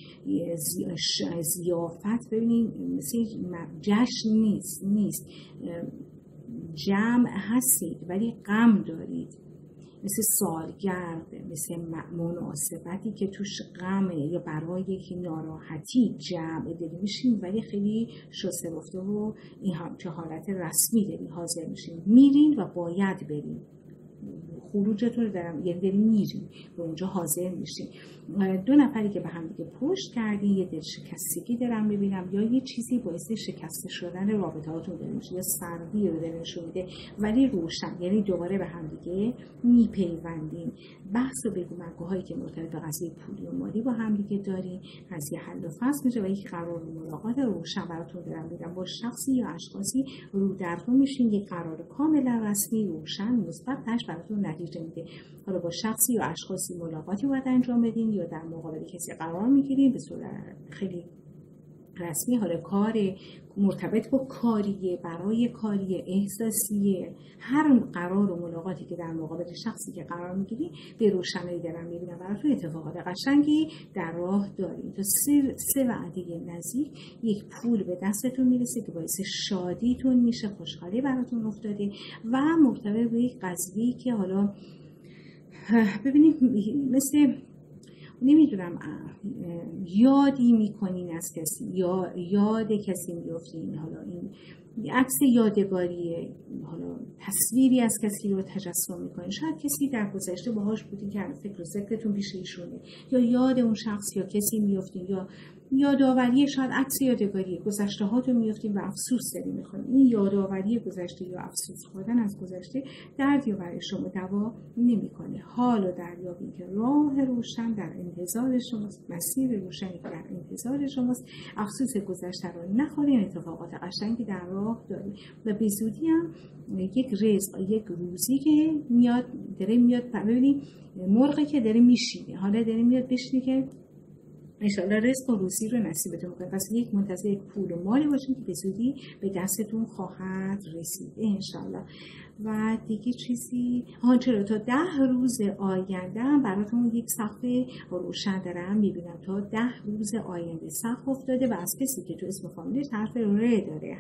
ضیافت ببینین مثل جشن نیست، جمع هستید ولی غم دارید، مثل سالگرد، مثل مناسبتی که توش غمه یا برای یک ناراحتی جمع داری میشین ولی خیلی شسته رفته و این چه حالت رسمی داری حاضر میشین، میرین و باید برین، خروجتون رو دارم، یعنی دارین میرین به اونجا حاضر میشین. دو نفری که به هم دیگه پشت کردین، یه دل شکستگی دارم میبینم یا یه چیزی باعث شکسته شدن رابطه هاتون داره میشه یا سردی رو داره نشون میده ولی روشن، یعنی دوباره به هم دیگه میپیوندین. بحث و بگومگوهایی که مرتبط به قضیه پولی و مالی با هم دیگه دارین از یه حل و فصل میشه و یک قرار ملاقات روشن براتون دارم میدم با شخصی یا اشخاصی رو در رو میشین، یک قرار کاملا رسمی روشن مثبت براتون نتیجه میده. حالا با شخصی یا اشخاصی ملاقاتی باید انجام بدین یا در مقابل کسی قرار میگیرین به صورت خیلی رسمی، حالا کار مرتبط با کاریه، برای کاریه، احساسیه، هر قرار و ملاقاتی که در مقابل شخصی که قرار میگیری به روشنایی دارم میبینم براتون اتفاقات قشنگی در راه دارین. تا سه وعده نزدیک یک پول به دستتون میرسه که باعث شادیتون میشه، خوشحالی براتون افتاده و مرتبط به یک قضیه‌ای که حالا ببینید مثل نمیدونم یادی میکنین از کسی یا یاد کسی میافتین، حالا این عکس یادگاریه، حالا تصویری از کسی رو تجسم میکنین، شاید کسی در گذشته باهاش بودین که فکر و ذکرتون پیش ایشونه یا یاد اون شخص یا کسی میافتین یا یادآوری، شاید عکس یادگاری گذشته هاتون میافتین و افسوس دارین میخواین. این یادآوری گذشته یا افسوس خوردن از گذشته دردی برای شما دوا نمیکنه. حالا دریابین که راه روشن در انتظار شماست، مسیر روشنی در انتظار شماست، افسوس گذشته رو نخورین، اتفاقات قشنگی در راه دارین و به زودی هم یک رزق، یک روزی که میاد داره میاد. ببینید مرغی که داره میشینه، حالا داره میاد بشینه که انشالله رزق و روزی رو نصیبتون کنه. پس یک منتظر یک پول و مالی باشین که به زودی به دستتون خواهد رسید انشالله. و دیگه چیزی چرا تا 10 روز آینده براتون یک سقف روشن دارم میبینم. تا 10 روز آینده سقف افتاده و از کسی که تو اسم فامیلش حرف ر داره،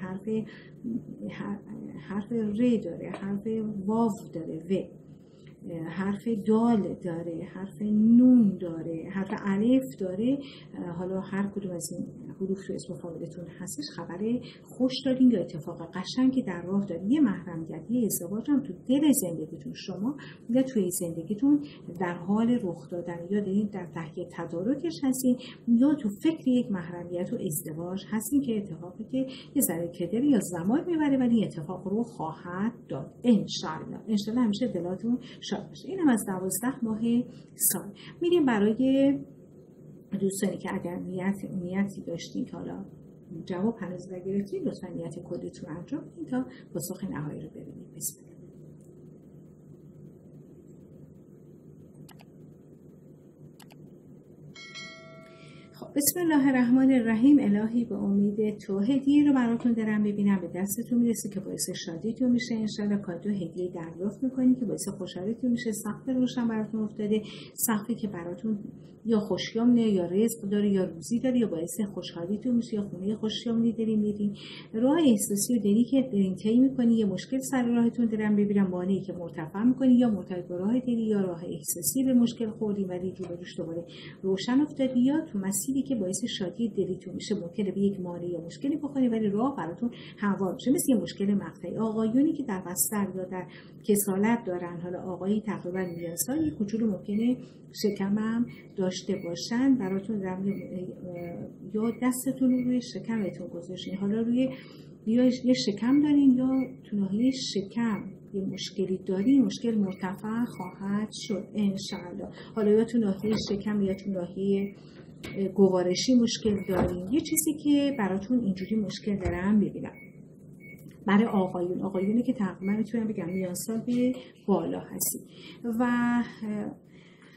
حرف ر داره، حرف واو داره، و حرف دال داره، حرف نون داره، حرف الف داره. حالا هر کدوم از این حروف تو اسم فامیلتون هستش خبر خوش دارین یا اتفاق قشنگی در راه دارین. یه محرمیت، یه ازدواج هم تو دل زندگیتون شما یا توی زندگیتون در حال رخ دادن، یا دارین در تهیه تدارکش هستین یا تو فکر یک محرمیت و ازدواج هستین که اتفاقی که یه ذره کدر یا زمان میبره ولی اتفاق رو خواهد داد انشالله. انشالله همیشه دلاتون شاد باشه. اینم از 12 ماه سال. میریم برای دوستانی که اگر نیتی داشتین که حالا جواب هنوز نگرفتین، لطفا نیت کلیتون انجام بدین تا پاسخ نهایی رو ببینید. بسم الله. بسم الله الرحمن الرحیم. الهی به امید تو هدیه رو براتون دارم ببینم به دستتون میرسه که باعث شادیتون میشه. انشالله کادو هدیه دریافت میکنید که باعث خوشحالیتون میشه. سقف روشن براتون افتاده، سقفی که براتون یا خوشیامنه یا رزق داره یا روزی داره یا باعث خوشحالیتون میشه یا خونه خوشیامنی دارین میرین. راه احساسی و دلی که دارین طی میکنین، یه مشکل سر راهتون دارم ببینم، مانعی که مرتفع میکنین یا مرتبط با راه دلی یا راه احساسی به مشکل خوردین ولی روبروش دوباره روشن افتادی، یا تو مسیری که باعث شادی دلیتون میشه ممکنه به یک مانع یا مشکلی بخورید ولی راه براتون هموار میشه. مثل یه مشکل مقطعی. آقایونی که در بستر یا در کسالت دارن، حالا آقایی تقریبا میان سال، یه کوچولو ممکنه شکم هم داشته باشن، براتون یا دستتون رو روی شکمتون گذاشتین، حالا روی یه شکم دارین یا تو ناحیه شکم یه مشکلی دارین، مشکل مرتفع خواهد شد انشالله. حالا یا تو ناحیه شکم یا تو ناحیه گوارشی مشکل دارین، یه چیزی که براتون اینجوری مشکل دارم ببینم. برای آقایونی که تقریبا میتونم بگم میان سال به بالا هستی. و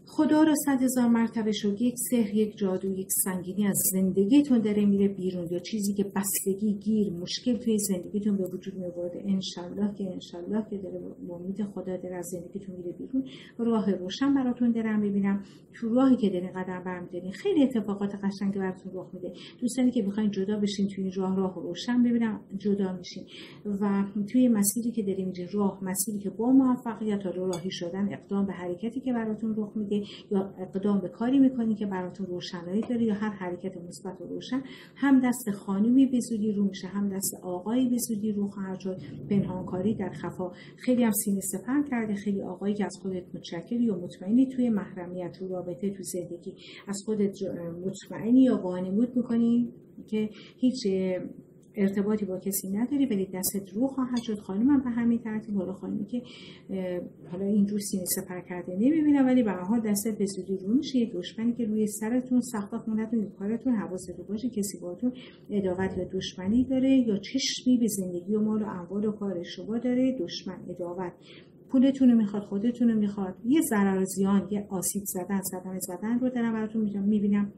خدا رو 100,000 مرتبه شد، یک سحر، یک جادو، یک سنگینی از زندگیتون داره میره بیرون، یا چیزی که بستگی، گیر، مشکل توی زندگیتون به وجود میآورده، انشالله که داره با امید خدا داره از زندگیتون میره بیرون. راه روشن براتون دارم میبینم. تو راهی که دارین قدم برمی‌دارین خیلی اتفاقات قشنگی براتون رخ میده. دوستانی که میخواین جدا بشین توی این راه روشن ببینم جدا میشین، و توی مسیری که دارین مسیری که با موفقیت راهی شدن، اقدام به حرکتی که براتون رخ میده یا اقدام به کاری میکنی که براتون روشنایی داره، یا هر حرکت مثبت و روشن، هم دست خانومی به زودی رو میشه، هم دست آقایی به زودی رو خواهد شد. پنهانکاری در خفا خیلی هم سینه سپر کرده، خیلی آقایی که از خودت متشکری یا مطمئنی توی محرمیت، تو رابطه، تو زندگی از خودت مطمئنی یا وانمود میکنی که هیچ ارتباطی با کسی نداری، ولی دستت رو خواهد شد. خانمم به همین ترتیب، حالا خانمی که حالا اینجور سینه سپر کرده نمیبینم، ولی به هر حال دستت به زودی رو میشه. یک دشمنی که روی سرتون سخت خونتون، کارتون حواستون باشه، کسی باهاتون عداوت یا دشمنی داره، یا چشمی به زندگی و مال و اموال و کار شما داره. دشمن، عداوت، پولتون رو میخواد، خودتون رو میخواد، یه ضرر و زیان، یه آسیب زدن، صدمه زدن رو دارم براتون میبینم.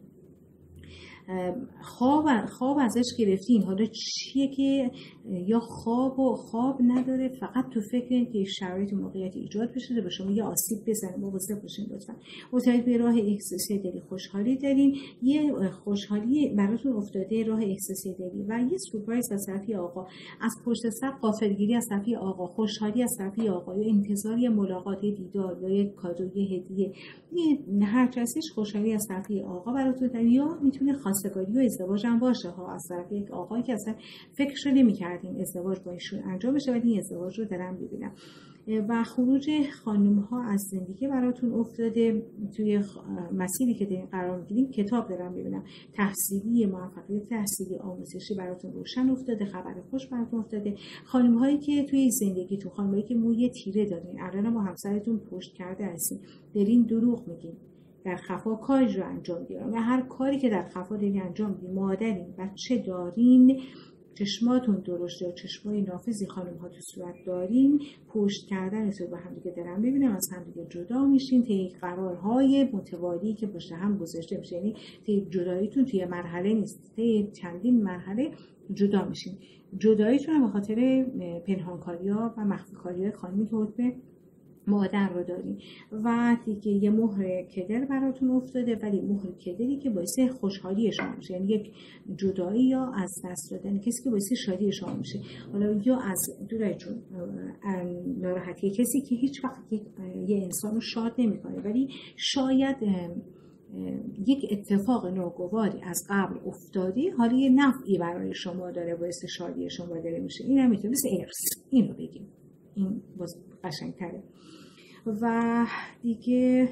خواب ازش گرفتین، حالا چیه که یا خواب نداره، فقط تو فکر که شرایط و موقعیتی ایجاد بشه به شما یه آسیب بزنه. مواظب باشین لطفا. مرتبط به راه احساسی دلی خوشحالی دارین، یه خوشحالی براتون افتاده راه احساسی دلی، و یه سورپرایز از طرف آقا، از پشت سر غافلگیری از طرف آقا، خوشحالی از طرف آقا، یا انتظار یه ملاقات، دیدار، یا یه کادو، یه هدیه، هر چیزش خوشحالی از طرف آقا براتون دارین. یا میتونه خواستگاری و ازدواج هم باشه ها، از طرف یک آقایی که اصلا فکرش نمی‌کردین ازدواج با ایشون انجام بشه، ولی این ازدواج رو دارم ببینم. و خروج خانم ها از زندگی براتون افتاده توی مسیری که دارین قرار میگیرین. کتاب دارم ببینم، تحصیلی، موفقیت تحصیلی، آموزشی براتون روشن افتاده، خبر خوش براتون افتاده. خانم هایی که توی زندگیتون، خانم هایی که موی تیره دارین، الان با همسرتون پشت کرده هستین، دارین دروغ میگین، در خفا کاری رو انجام میدین، و هر کاری که در خفا دارین انجام میدین، مادرین، بچه دارین، چشماتون درشته یا چشمای نافذی خانم ها تو صورت دارین، پشت کردنتون به هم دیگه دارم ببینم، از هم دیگه جدا میشین، طی قرارهای متوالی که پشت هم گذاشته میشه. یعنی طی جداییتون توی مرحله نیست، طی چندین مرحله جدا میشین. جداییتون هم به خاطر پنهانکاری‌ها و مخفی‌کاری‌های خانمی که حکم مادر رو داریم. و دیگه یه مهر کدر براتون افتاده، ولی مهر کدری که باعث خوشحالی شما میشه، یعنی یک جدایی یا از دست دادن کسی که باعث شادی شما میشه، حالا یا از دورتون ناراحتی کسی که هیچ وقت یه انسان رو شاد نمیکنه، ولی شاید یک اتفاق ناگواری از قبل افتاده، حالا یه نفعی برای شما داره، باعث شادی شما داره میشه. این هم میتونه مثل ارث، اینو بگیم، این باز قشنگ‌تره. و دیگه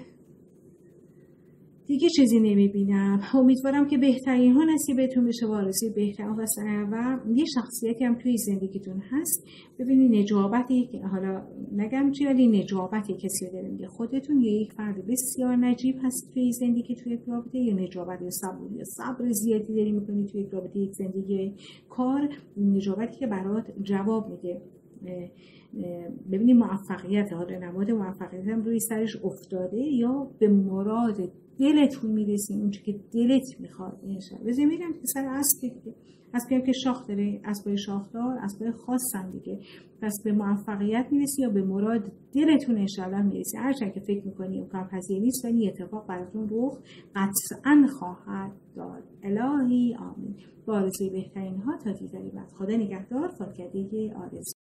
چیزی نمیبینم. امیدوارم که بهترین ها نصیب بهتون بشه و آرزوی بهترین و یه شخصیتی هم توی زندگیتون هست. ببینید نجابتی، حالا نگم چی، ولی نجابتی کسی رو داره میگه، خودتون یا یک فرد بسیار نجیب هست توی زندگی، توی یک رابطه، یا نجابت یا صبر زیادی داری میکنی توی یک رابطه، یک زندگی، کار. نجابتی که برات جواب میده. ببینید موفقیت، حالا نماد موفقیت هم روی سرش افتاده، یا به مراد دلتون میرسین، اون چی که دلت میخواد. انشالله میگم که سر اسب دیگه، اسبی هم که شاخ داره، اسبای شاخدار، اسبای خاصن دیگه، پس به موفقیت میرسی یا به مراد دلتون انشالله میرسی. هرچند که فکر میکنی امکان پذیر نیست، ولی اتفاق براتون رخ قطعا خواهد داد. الهی آمین. با آرزوی بهترین ها تا دیداری بعد. خدا نگهدار. فالکده آرزو.